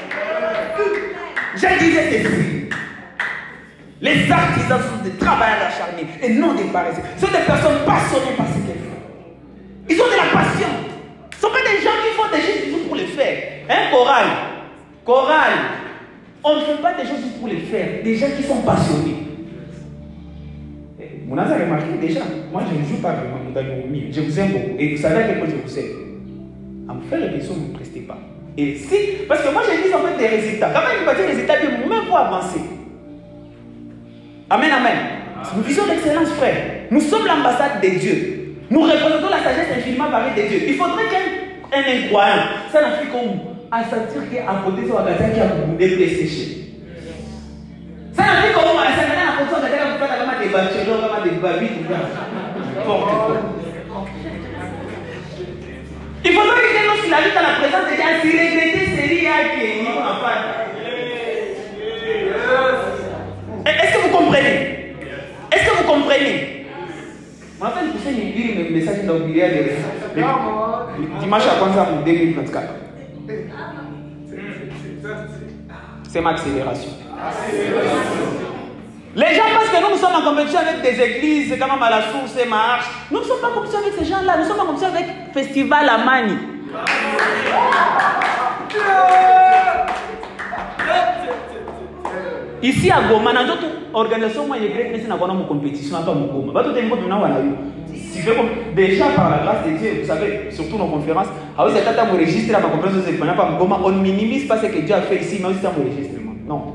de Jésus. Je disais ceci. Les artisans sont des travailleurs acharnés et non des paresseux. Ce sont des personnes passionnées par ce qu'elles font. Ils ont de la passion. Ce ne sont pas des gens qui font des choses juste pour les faire. Hein, Coral? Coral. On ne fait pas des choses juste pour les faire. Des gens qui sont passionnés. Vous avez remarqué déjà, moi je ne joue pas vraiment dans le je vous aime beaucoup. Et vous savez à quel point je vous aime. À me faire les questions, vous ne prestez pas. Et si, parce que moi j'ai dit en fait des résultats. Quand même, il des résultats bien, même pour avancer. Amen, amen. Nous visons l'excellence, frère. Nous sommes l'ambassade de Dieu. Nous représentons la sagesse infiniment variée de Dieu. Il faudrait qu'un incroyant, ça n'a fait comme à sentir qu'il y a à côté de son magasin qui a boudé PlayStation. Ça n'a fait comme à sentir à côté de son magasin qui a boudé des bachelors, des babis, tout ça. Il faudrait que lorsqu'il habite à la présence de Dieu, s'il regrettait, c'est lui qui est en fait. Est-ce que vous comprenez? Est-ce que vous comprenez? On a fait une poussée, il dit le message dans le dimanche à Kwanzaa en deux mille vingt-quatre. C'est ma accélération. Les gens pensent que nous, nous sommes en compétition avec des églises, comme à la source et marche. Nous ne sommes pas en compétition avec ces gens-là, nous sommes en compétition avec Festival Amani. Ici à Goma, dans notre organisation, moi, j'ai créé une compétition à Goma. Déjà, par la grâce de Dieu, vous savez, surtout nos conférences, on ne minimise pas ce que Dieu a fait ici, mais aussi dans l'enregistrement. Non.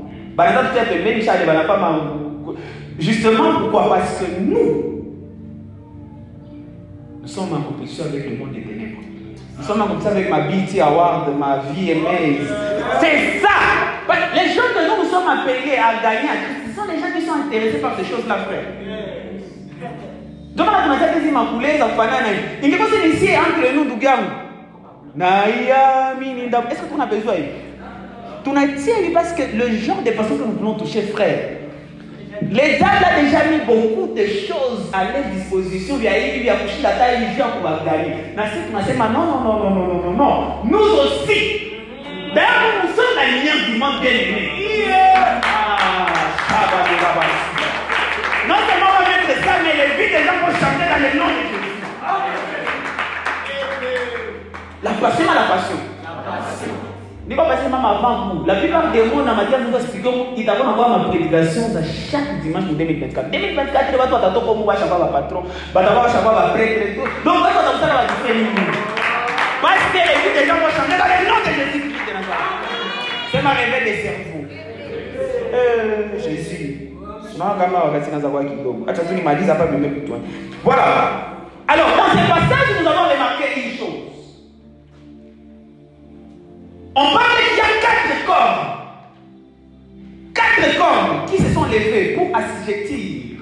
Justement, pourquoi? Parce que nous, nous sommes en compétition avec le monde des ténèbres. Nous sommes en compétition avec ma B T Award, ma V M A. C'est ça! Les gens que nous nous sommes appelés à gagner à Christ, ce sont les gens qui sont intéressés par ces choses-là, frère. Donc, on a dit que ça fanane. Il est passé ici entre nous, Dougamu. Est-ce que tu as besoin? Tu n'as dit parce que le genre de personnes que nous voulons toucher, frère. Les dames ont déjà mis beaucoup de choses à leur disposition. Il y a eu, il y a couché la taille, il y a pour gagner. Non, non, non, non, non, non, non. Nous aussi. D'ailleurs, nous sommes la lumière du monde bien aimé. Non seulement on va mettre ça, mais les vies des gens vont changer dans le nom de Jésus. La passion à la passion. N'est pas passé même avant vous. La plupart des mots, dans ma diable, nous expliquons, ils vont avoir ma prédication chaque dimanche pour deux mille vingt-quatre. deux mille vingt-quatre, il va tout attendre comme moi, chaque fois, patron, va d'abord, chaque fois, prêtre, tout. Donc, on va tout ça, va différer. Parce que les vies des gens vont changer dans le nom de Jésus-Christ. C'est ma réveil des cerveaux. Euh, Jésus. Voilà. Alors, dans ce passage, nous avons remarqué une chose. On parle qu'il y a quatre corps. Quatre corps qui se sont levés pour assujettir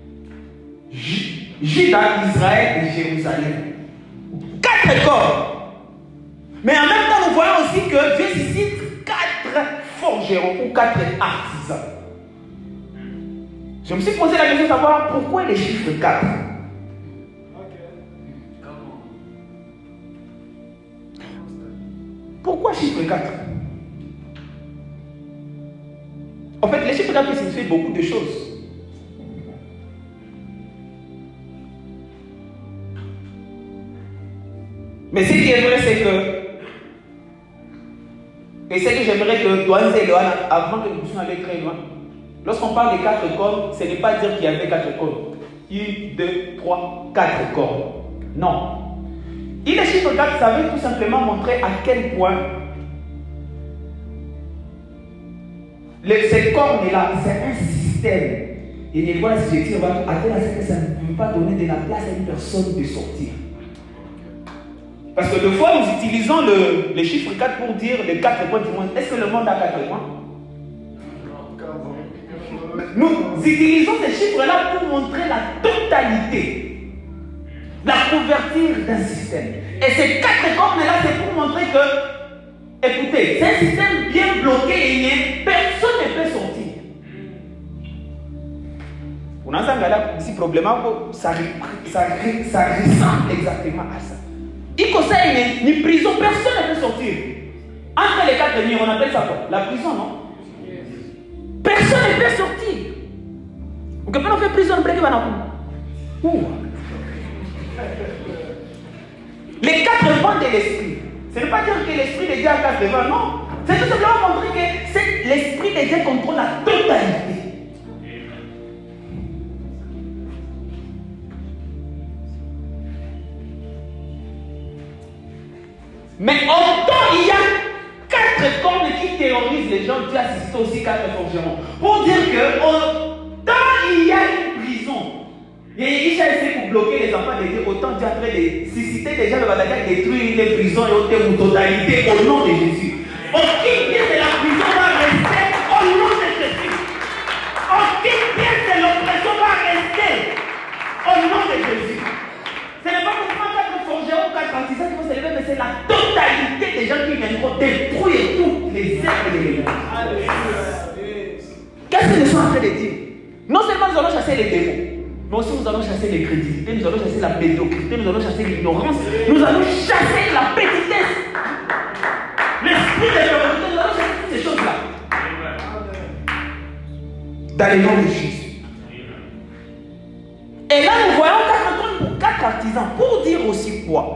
Juda, Israël et Jérusalem. Quatre corps. Mais en même temps, nous voyons aussi que Dieu cite quatre forgerons ou quatre artisans. Je me suis posé la question de savoir pourquoi les chiffres quatre. Pourquoi chiffre quatre? En fait, les chiffres quatre signifient beaucoup de choses. Mais ce qui est vrai, c'est que, et ce que j'aimerais que toi et Loana, avant que nous puissions aller très loin, lorsqu'on parle des quatre corps, ce n'est pas dire qu'il y avait quatre corps. Une, deux, trois, quatre corps. Non. Et le chiffre quatre, ça veut tout simplement montrer à quel point le, ces cornes-là, c'est un système. Et les voies subjectives vont atteindre à ce que ça ne peut pas donner de la place à une personne de sortir. Parce que des fois, nous utilisons le, le chiffre quatre pour dire les quatre points du monde. Est-ce que le monde a quatre points? Nous utilisons ces chiffres-là pour montrer la totalité, la couverture d'un système. Et ces quatre cornes-là, c'est pour montrer que, écoutez, c'est un système bien bloqué et personne ne peut sortir. Vous On a ça, ici, problème, ça, ça, ça ressemble exactement à ça. Il conseille une prison, personne ne peut sortir. Entre les quatre murs, on appelle ça quoi? La prison, non? Personne ne peut sortir. Vous pouvez faire prison, vous pouvez Où? Les quatre vents de l'esprit. Ce n'est pas dire que l'esprit de Dieu a quatre vents, non. C'est tout simplement montrer que l'esprit de Dieu contrôle la totalité. Mais autant il y a quatre cornes qui terrorisent les gens, Dieu assiste aussi quatre forgerons. Pour dire que autant il y a une prison, et il a essayé pour bloquer les enfants de Dieu, autant Dieu est en train de susciter déjà le bataille, détruire les prisons et ôter en totalité au nom de Jésus. Aucune pièce de la prison va rester au nom de Jésus. Aucune pièce de l'oppression va rester au nom de Jésus. Ce n'est pas forcément quatre forgerons ou quatre artisans qui vont s'élever, mais c'est la totalité des gens qui viendront détruire toutes les œuvres de l'ennemi. Qu'est-ce que nous sommes en train de dire? Non seulement nous allons chasser les démons, mais aussi nous allons chasser les crédilités, nous allons chasser la médiocrité, nous allons chasser l'ignorance, nous allons chasser la petitesse, l'esprit de l'autorité, nous allons chasser toutes ces choses-là. Dans le nom de Jésus. Et là, nous voyons quatre tonnes pour quatre artisans. Pour dire aussi quoi?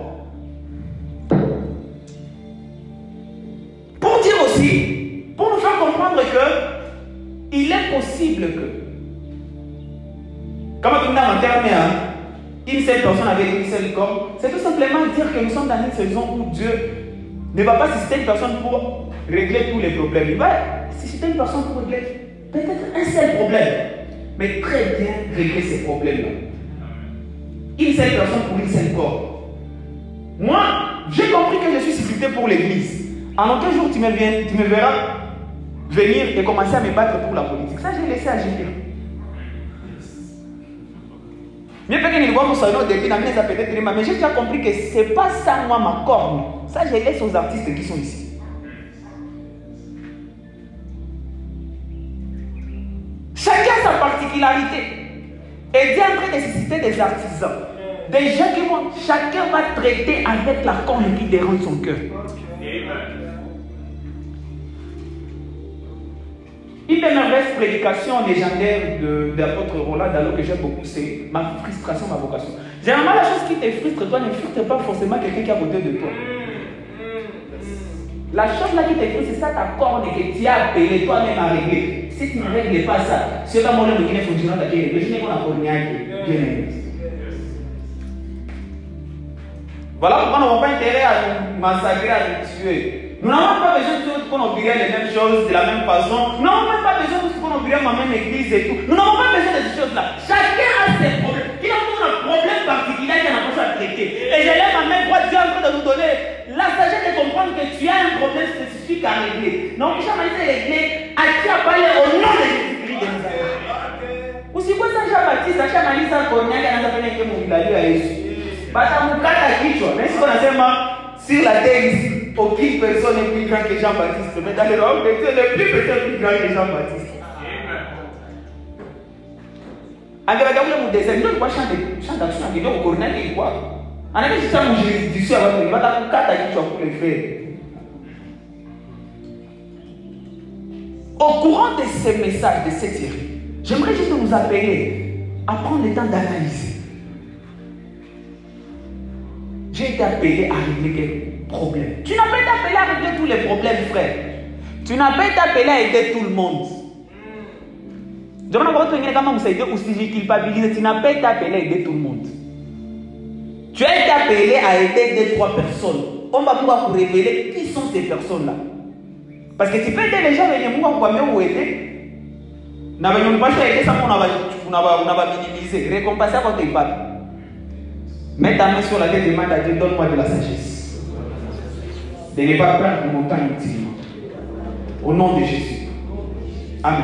Pour dire aussi, pour nous faire comprendre que il est possible que, comme on a en terme, une seule personne avec une seule corps, c'est tout simplement dire que nous sommes dans une saison où Dieu ne va pas susciter une personne pour régler tous les problèmes. Il va susciter une personne pour régler peut-être un seul problème, mais très bien régler ces problèmes-là. Une seule personne pour une seule corps. Moi, j'ai compris que je suis suscité pour l'église. En aucun jour, tu me, viens, tu me verras venir et commencer à me battre pour la politique. Ça, j'ai laissé agir. Mais j'ai déjà compris que ce n'est pas ça, moi, ma corne. Ça, je laisse aux artistes qui sont ici. Chacun a sa particularité. Et Dieu est en train de susciter des artisans. Des gens qui vont, chacun va traiter avec la corne qui dérange son cœur. Une des merveilleuses prédications légendaires de, de l'apôtre Roland Dallot que j'aime beaucoup, c'est ma frustration, ma vocation. Généralement, la chose qui te frustre, toi, ne frustre pas forcément quelqu'un qui est à côté de toi. La chose là qui te frustre, c'est ça ta corne que tu as appelé toi-même à régler. Si tu ne règles pas ça, c'est pas moi qui ne fonctionne pas, je n'ai pas la corne bien aimé. Voilà pourquoi nous n'avons pas intérêt à nous massacrer, à nous tuer. Nous n'avons pas besoin de tout qu'on oublierait les mêmes choses de la même façon. Nous n'avons même pas besoin de tout qu'on oublierait ma même église et tout. Nous n'avons pas besoin de ces choses-là. Chacun a ses problèmes. Il a toujours un problème particulier qu'il n'a pas à traiter. Et je lève ma main droite, Dieu est en train de nous donner la sagesse de comprendre que tu as un problème spécifique à régler. Donc, Jean-Baptiste est réglé à qui a parlé au nom de Jésus-Christ de Nazareth. Aussi, quoi ça, Jean-Baptiste, Jean-Baptiste a connu qu'il a fait un mouillage à Jésus. Batamukata kichwa, mais si on a seulement sur la terre ici, aucune personne n'est plus grand que Jean-Baptiste. Mais dans le royaume de Dieu, le plus petit est plus grand que Jean-Baptiste. Avec la gamme de désert, nous devons chanter d'action avec nous au coronel et quoi. En effet, si ça nous juridictions avant de Batamukata kichwa pour le faire. Au courant de ces messages, de cette série, j'aimerais juste nous appeler à prendre le temps d'analyser. J'ai été appelé à régler quelques problèmes. Tu n'as pas été appelé à régler tous les problèmes, frère. Tu n'as pas été appelé à aider tout le monde. Je ne sais pas comment vous aider ou si je culpabilise. Tu n'as pas été appelé à aider tout le monde. Tu as été appelé à aider deux, trois personnes. On va pouvoir vous révéler qui sont ces personnes-là. Parce que tu peux aider les gens, mais ils vont vous aider. Vous n'avez pas aider ça pour nous minimiser. Récompenser votre impact. Mets ta main sur la tête et demande à Dieu, donne-moi de la sagesse. De ne pas perdre mon temps inutilement. Au nom de Jésus. Amen.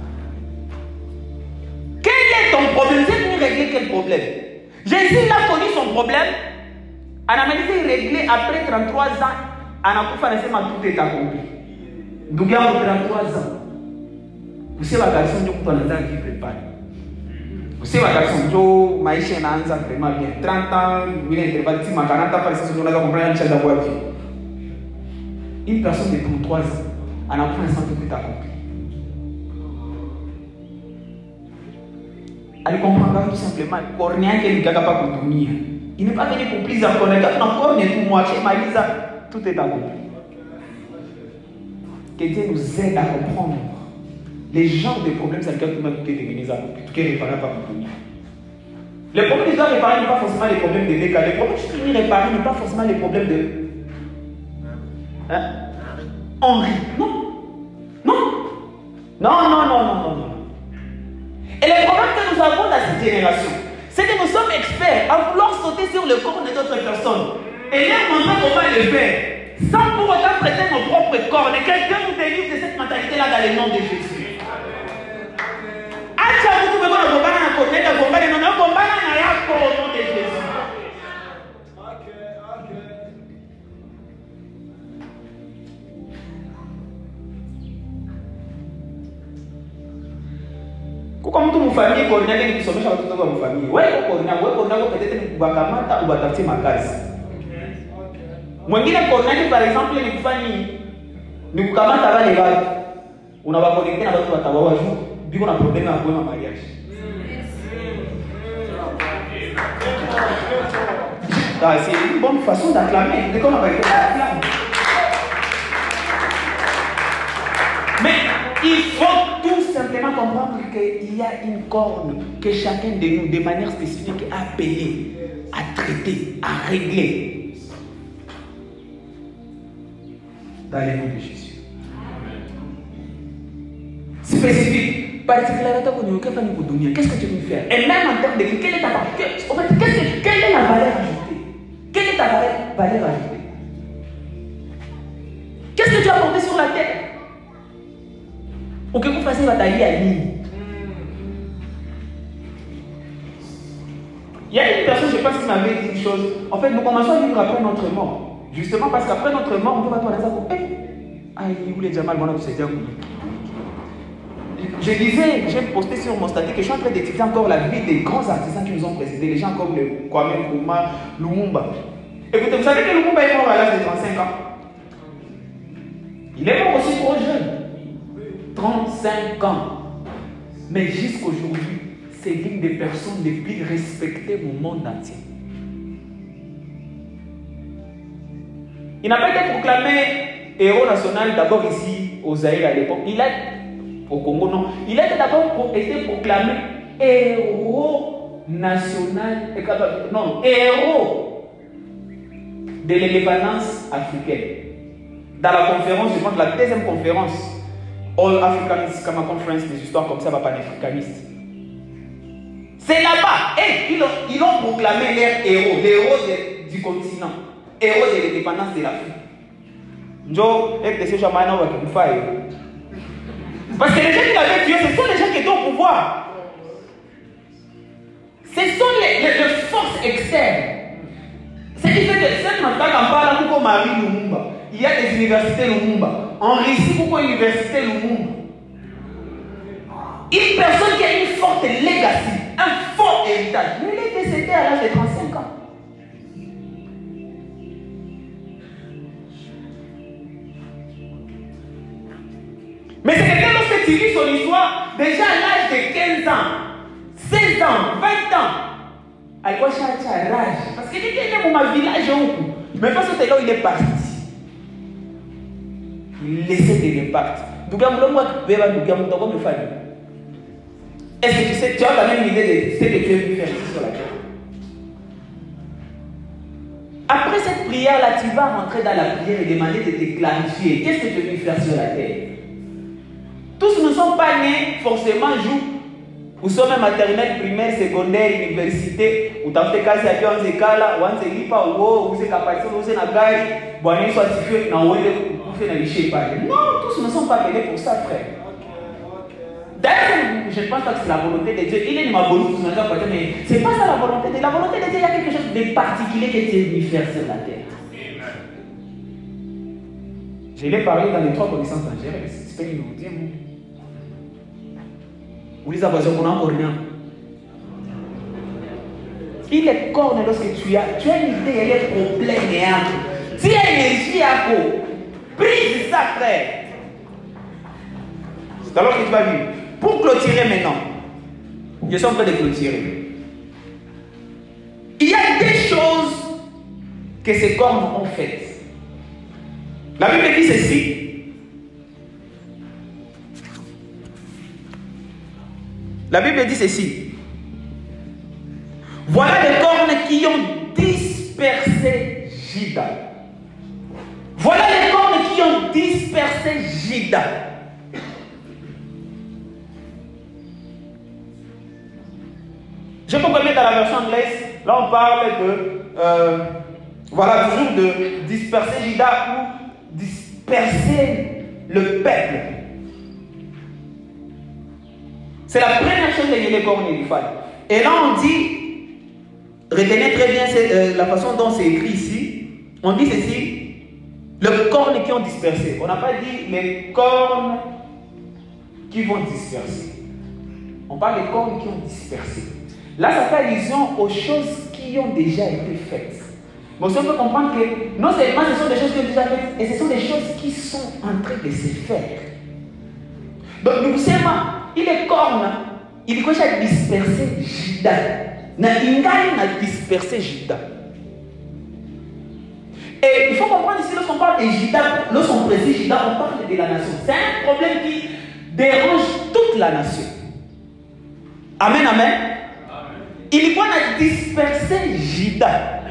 Quel est ton problème? Tu es venu régler quel problème? Jésus a connu son problème. En Amérique, il réglé après trente-trois ans. En Akoufa, tout est accompli. Nous avons trente-trois ans. Vous savez, la garçon de Koupanazan qui prépare. Vous savez, ma garçon, Joe, Maïché, Nanza, vraiment bien. trente ans, quarante ans, par exemple, on a compris un chef d'avoir vie. Une personne de trente-trois ans, elle apprend un centre de accompli. Elle comprendra tout simplement qu'on n'est pas capable de dormir. Il n'est pas venu pour plus encore. Quand on a encore tout moi, chez Maïsa, tout est accompli. Que Dieu nous aide à comprendre les genres de problèmes sur lesquels tout le monde est devenu accompli. Tout est réparé par nous. Les problèmes que tu dois réparer ne sont pas forcément les problèmes de décalé. Les problèmes que tu dois réparer ne sont pas forcément les problèmes de. Hein? Henri. Non. Non. Non, non, non, non, non, non. Et le problème que nous avons dans cette génération, c'est que nous sommes experts à vouloir sauter sur le corps de d'autres personnes. Et leur montrer comment le faire, sans pour autant traiter nos propres corps. Et quelqu'un nous délivre de cette mentalité-là dans le nom de Jésus. Acha vous pouvez voir le combat dans la communauté, le combat dans le combat dans la au nom de Jésus. Comme toute ma famille, quand on a des sommes, je vais ma famille. Ouais, on a, ouais, on a peut-être un bakamata ou batati ma case. Moi, qui n'est par exemple, les familles, nous kamata va les gars. On a pas connecté avec notre tabac jour, puis on a problème avec un mariage. C'est une bonne façon d'acclamer. Dès qu'on a été acclamé. Mais il faut tout simplement comprendre qu'il y a une corne que chacun de nous, de manière spécifique, a appelé, à traiter, à régler. Dans le nom de Jésus. Spécifique. Particulièrement, qu'est-ce que tu veux faire? Et même en termes de quelle est ta part? En fait, quelle est la valeur ajoutée? Quelle est ta valeur ajoutée? Qu'est-ce que tu as apporté sur la terre? Ou que vous fassiez batailler à ligne. Il y a une personne, je pense, qui m'avait dit une chose. En fait, nous commençons à vivre après notre mort. Justement parce qu'après notre mort, on peut pas tourner ça pour paix. Ah, il voulait déjà mal, moi, c'est déjà je disais, j'ai posté sur mon statut que je suis en train d'étudier encore la vie des grands artisans qui nous ont précédés, les gens comme le Kwame Nkrumah, Lumumba. Écoutez, vous savez que Lumumba est mort à l'âge de trente-cinq ans. Il est mort aussi trop jeune. trente-cinq ans. Mais jusqu'aujourd'hui, c'est l'une des personnes les plus respectées au monde entier. Il n'a pas été proclamé héros national d'abord ici, au Zaïre à l'époque. Il a, au Congo, non. Il a d'abord été proclamé héros national, non, héros de l'indépendance africaine. Dans la conférence, je pense, la deuxième conférence, All Africanist Kama Conference, des histoires comme ça, va panafricaniste. C'est là-bas, et ils ont, ils ont proclamé leur héros, les héros du continent, héros de l'indépendance de l'Afrique. Joe, et que ce soit maintenant, on va faire. Parce que les gens qui l'avaient tué, ce sont les gens qui étaient au pouvoir. Ce sont les, les, les forces externes. Ce qui fait que cette matin, quand on parle de Marie Lumumba, il y a des universités Lumumba. En Russie, pourquoi université Lumumba? Une personne qui a une forte legacy, un fort héritage. Mais il est décédé à l'âge de trente-cinq ans. Mais c'est quelqu'un, lorsque tu lis son histoire, déjà à l'âge de quinze ans, seize ans, vingt ans, elle va chercher à rage. Parce qu'il dit qu'il est dans ma village, mais face au là il est parti. Il laissait des impacts. Est-ce que tu sais, tu as quand même une idée de ce que tu es venu faire ici sur la terre? Après cette prière-là, tu vas rentrer dans la prière et demander de te clarifier. Qu'est-ce que tu es venu faire sur la terre? Tous ne sont pas nés forcément jour. Vous sommes maternelle, primaire, secondaire, université, ou t'as fait casse à Dieu en Zekala, ou en Zelipa, ou vous êtes capacité, vous êtes en gare, vous êtes soit situé dans vous faites la lichée. Non, tous ne sont pas venus pour ça, frère. D'ailleurs, je ne pense pas que c'est la volonté de Dieu. Il est de ma volonté, mais ce n'est pas ça la volonté de Dieu. La volonté de Dieu, il y a quelque chose de particulier que tu es venu faire sur la terre. Je l'ai parlé dans les trois connaissances dangereuses. C'est ce que nous disons. Vous les avez qu'on a encore rien. Il est corne lorsque tu as, tu as une idée, il y a des problèmes et un peu. Tu as énergie à quoi? Brise ça, frère. C'est alors que tu vas vivre. Pour clôturer maintenant, je suis en train de clôturer. Il y a des choses que ces cornes ont faites. La Bible dit ceci. La Bible dit ceci. Voilà les cornes qui ont dispersé Juda. Voilà les cornes qui ont dispersé Juda. Je peux remettre dans la version anglaise. Là, on parle de, euh, voilà, toujours de disperser Juda ou disperser le peuple. C'est la première chose de les cornes du Pharaon. Et là, on dit, retenez très bien euh, la façon dont c'est écrit ici. On dit ceci, les cornes qui ont dispersé. On n'a pas dit les cornes qui vont disperser. On parle des cornes qui ont dispersé. Là, ça fait allusion aux choses qui ont déjà été faites. Mais aussi, on peut comprendre que non seulement ce sont des choses qui ont déjà été faites, et ce sont des choses qui sont en train de se faire. Donc, nous savons, il est corne, il faut disperser Juda. Il a dispersé Juda. Et il faut comprendre ici, lorsqu'on parle de Juda, lorsqu'on précise Juda, on parle de la nation. C'est un problème qui dérange toute la nation. Amen, amen. Il faut disperser Juda.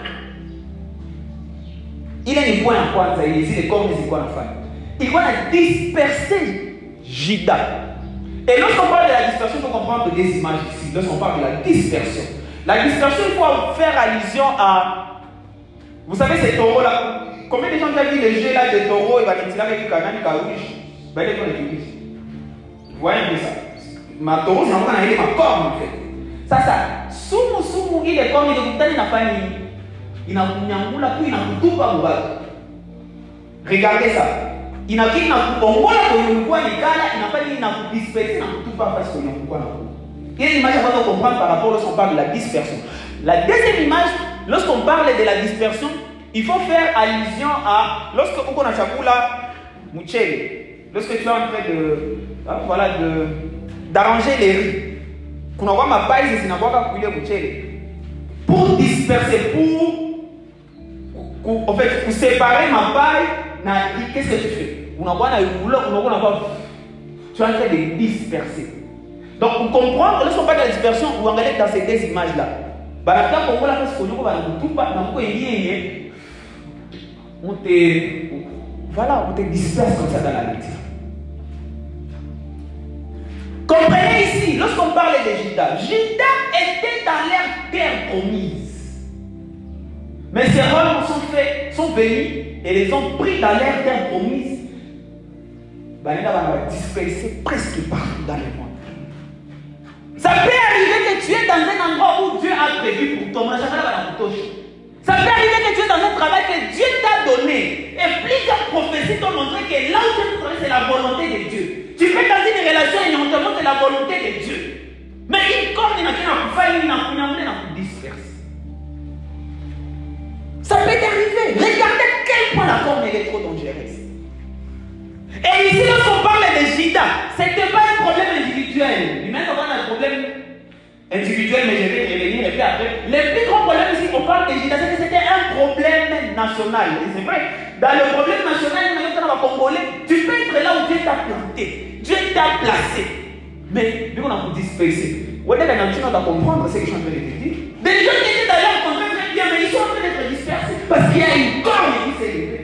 Il a une point en quoi, ça il dit les cornes, c'est quoi en fait. Il faut disperser Juda. Et lorsqu'on parle de la dispersion, il faut comprendre des images ici. Lorsqu'on parle de la dispersion, la dispersion, il faut faire allusion à, vous savez, ces taureaux-là. Combien de gens ont vu les jeux là de taureaux et Valentina avec du canal, du carouge? Ben, les gens vous voyez un peu ça. Ma taureau, c'est encore ma corne en fait. Ça, ça. Sumu, sumu, il est comme il est il n'a pas ni. Il n'a pas il n'a tout pas regardez ça. Il n'a pas il n'a pas il n'a pas il n'a pas dispersé, il n'a tout pas parce qu'il n'a pas. Il y a une image à comprendre par rapport lorsqu'on parle de la dispersion. La deuxième image, lorsqu'on parle de la dispersion, il faut faire allusion à lorsque on a Chakula Mouchel, lorsque tu es en train de voilà de d'arranger les riz. Pour avoir ma paille, c'est n'avoir couler Mouchel. Pour disperser, pour, pour en fait pour séparer ma paille, qu'est-ce que tu fais? On envoie un rouleau, on envoie tu es en train de disperser. Donc, pour comprendre, lorsqu'on parle de la dispersion, on va regarder dans ces deux images-là. Voilà, on te, voilà, on te disperse comme ça dans la lecture. Comprenez ici, lorsqu'on parle de Juda, Juda était dans leur terre promise. Mais ces rois sont, faits, sont venus et les ont pris dans leur terre promise. Ben, ils vont disperser presque partout dans le monde. Ça peut arriver que tu es dans un endroit où Dieu a prévu pour toi. Ça peut arriver que tu es dans un travail que Dieu t'a donné. Et plusieurs prophéties t'ont montré que là où tu es, c'est la volonté de Dieu. Tu fais dans une relation et on te montre la volonté de Dieu. Mais une corne n'a pas failli, n'a pas dispersé. Ça peut t'arriver. Regardez à quel point la corne est trop dangereuse. Et ici, lorsqu'on parle de Juda, ce n'était pas un problème individuel. Lui-même, on a un problème individuel, mais je vais revenir et puis après. Le plus grand problème ici, on parle de Juda, c'est que c'était un problème national. Et c'est vrai, dans le problème national, Congolais, tu peux être là où Dieu t'a planté. Dieu t'a placé. Mais, vu qu'on a dispersé, on va comprendre ce que je suis en train de te dire. Des gens qui étaient d'ailleurs en train de très bien, mais ils sont en train d'être dispersés. Parce qu'il y a une corne qui s'est levée.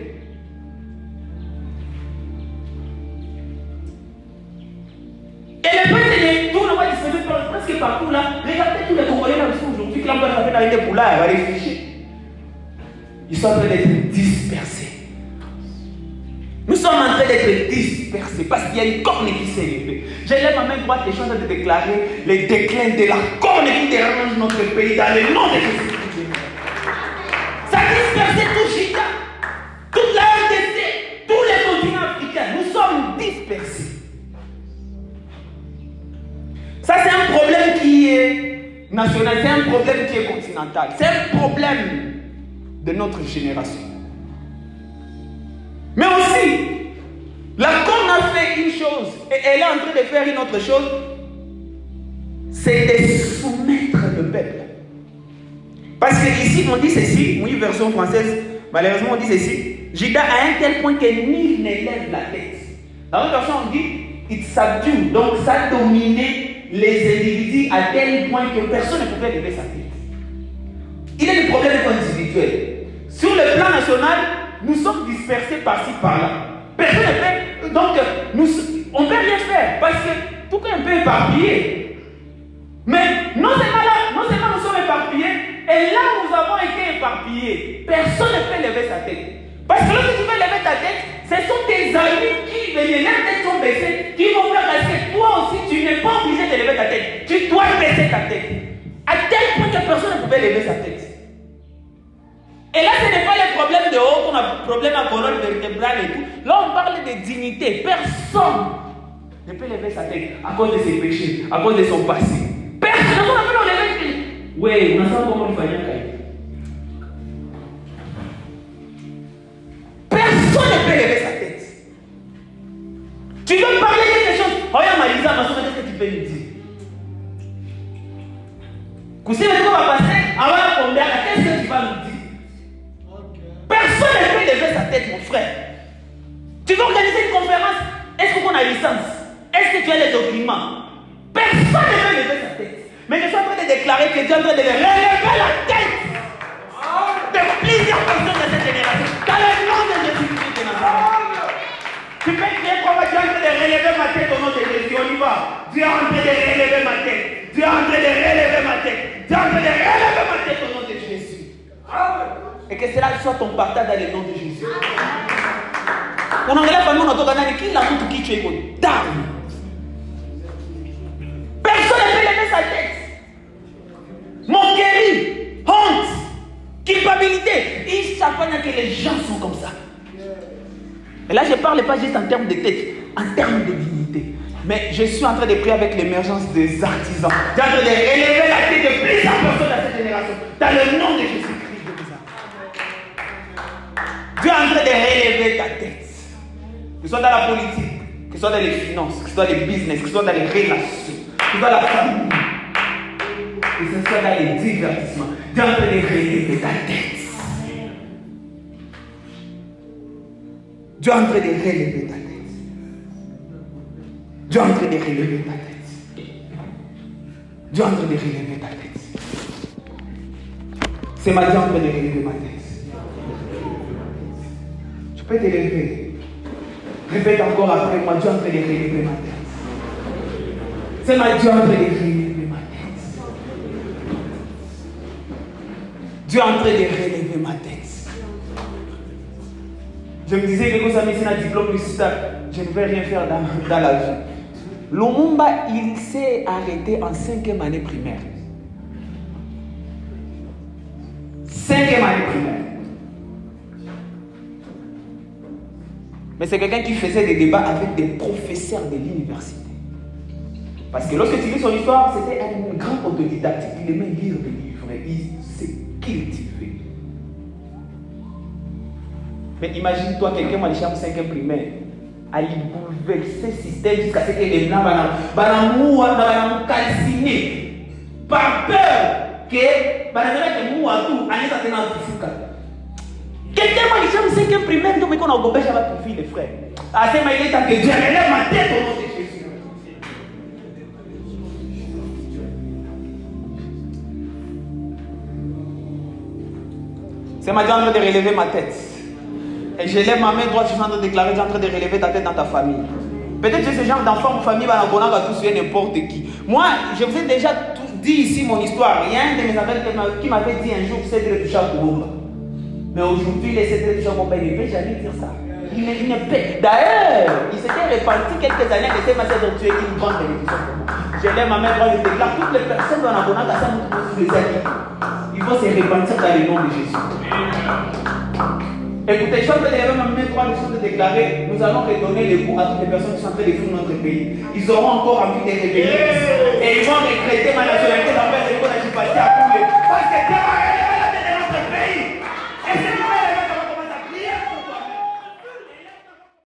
Et le peuple de tout, on va disperser presque partout là. Regardez tous les Congolais là aussi aujourd'hui qui l'ont fait dans les poulards, elle va réfléchir. Ils sont en train d'être dispersés. Nous sommes en train d'être dispersés parce qu'il y a une corne qui s'est levée. Je lève ma main droite et je suis en train de déclarer le déclin de la corne qui dérange notre pays dans le nom de Jésus. Ça a dispersé tout Juda, toute la R D C, tous les continents africains. Nous sommes dispersés. Ça, c'est un problème qui est national, c'est un problème qui est continental. occidentale. C'est un problème de notre génération. Mais aussi, la qu'on a fait une chose et elle est en train de faire une autre chose, c'est de soumettre le peuple. Parce que ici, on dit ceci, oui, version française, malheureusement, on dit ceci, Judas à un tel point que nul n'élève la tête. Dans l'autre version, on dit, it subdue, donc ça dominait les individus à tel point que personne ne pouvait lever sa tête. Il y a des problèmes individuels. Sur le plan national, nous sommes dispersés par-ci, par-là. Personne ne peut. Donc, nous, on ne peut rien faire parce que tout est un peu éparpillé. Mais non seulement là, non seulement nous sommes éparpillés, et là où nous avons été éparpillés, personne ne peut lever sa tête. Parce que lorsque tu veux lever ta tête, ce sont tes amis qui, les leurs têtes sont baissées, qui vont faire parce que toi aussi, tu n'es pas obligé de lever ta tête. Tu dois baisser ta tête. À tel point que personne ne pouvait lever sa tête. Et là, ce n'est pas le problème de haut, qu'on a problème à colonne vertébrale et tout. Là, on parle de dignité. Personne ne peut lever sa tête à cause de ses péchés, à cause de son passé. Personne ne peut lever sa tête. Oui, on a ça comment il fallait faire. Personne ne peut lever sa tête. Tu veux parler de quelque chose. Regarde Marisa, ma soeur, qu'est-ce que tu peux lui dire? Cousine, tu vas passer avant la combien, qu'est-ce que tu vas nous dire? Personne ne peut lever sa tête, mon frère. Tu veux organiser une conférence? Est-ce qu'on a licence? Est-ce que tu as les documents? Personne ne peut lever sa tête. Mais je suis en train de déclarer que Dieu est en train de relever la tête de plusieurs personnes de cette génération. Dans le nom de Jésus-Christ de Nazareth. Tu peux crier comme Dieu est en train de relever ma tête au nom de Jésus. On y va. Dieu est en train de relever ma tête. Dieu est en train de relever ma tête. Dieu est en train de relever ma tête au nom de Jésus. Et que cela soit ton partage dans le nom de Jésus. On a la famille, on a dit qui l'a tout qui tu es bon. Personne ne peut lever sa tête. Moquerie, honte, culpabilité. Il s'appelle que les gens sont comme ça. Et là, je ne parle pas juste en termes de tête, en termes de dignité. Mais je suis en train de prier avec l'émergence des artisans. Je suis en train de relever la tête de plusieurs personnes dans cette génération. Dans le nom de Jésus. Dieu est en train de relever ta tête. Que ce soit dans la politique, que ce soit dans les finances, que ce soit dans les business, que ce soit dans les relations, que ce soit dans la famille, que ce soit dans les divertissements. Dieu est en train de relever ta tête. Dieu est en train de relever ta tête. Dieu est en train de relever ta tête. Dieu est en train de relever ta tête. C'est ma Dieu en train de relever ma tête. Tu peux te lever. Répète encore après moi, Dieu est en train de relever ma tête. C'est ma Dieu en train de relever ma tête. Dieu est en train de relever ma tête. Je me disais que quand ça me dit un diplôme universitaire, je ne vais rien faire dans, dans la vie. Lumumba, il s'est arrêté en cinquième année primaire. Cinquième année primaire. Mais c'est quelqu'un qui faisait des débats avec des professeurs de l'université. Parce que lorsque tu lis son histoire, c'était un grand autodidacte. Il aimait lire des livres. Il s'est cultivé. Mais imagine-toi quelqu'un qui a en cinquième primaire. À y bouleverser le système jusqu'à ce que les gens soient calcinés. Par peur que les gens soient quelqu'un qui a en cinquième primaire, donc on a gobé à votre fille, les frères. Ah, c'est ma il est en train de Dieu, relève ma tête au nom de Jésus. C'est ma Dieu en train de relever ma tête. Et je lève ma main droite, je suis en train de déclarer, je suis en train de relever ta tête dans ta famille. Peut-être que ce genre d'enfants, famille, va tous tuer n'importe qui. Moi, je vous ai déjà tout dit ici mon histoire. Il y a un de mes amis qui m'avait dit un jour, c'est de toucher à Kouroumba. Mais aujourd'hui, les secrets de Jean Bomba ne peut jamais dire ça. Il ne, il ne peut. D'ailleurs, il s'était réparti quelques années de ces massacres de tuer une grande bénédiction pour moi. Je lève ma main droite, je déclare toutes les personnes dans la bonne à ça, nous les amis. Ils vont se répartir dans le nom de Jésus. Écoutez, je suis en train de lever ma main droite, je suis en train de déclarer, nous allons redonner les goûts à toutes les personnes qui sont en train de fuir notre pays. Ils auront encore envie de réveiller. Et ils vont regretter ma nationalité dans le pays de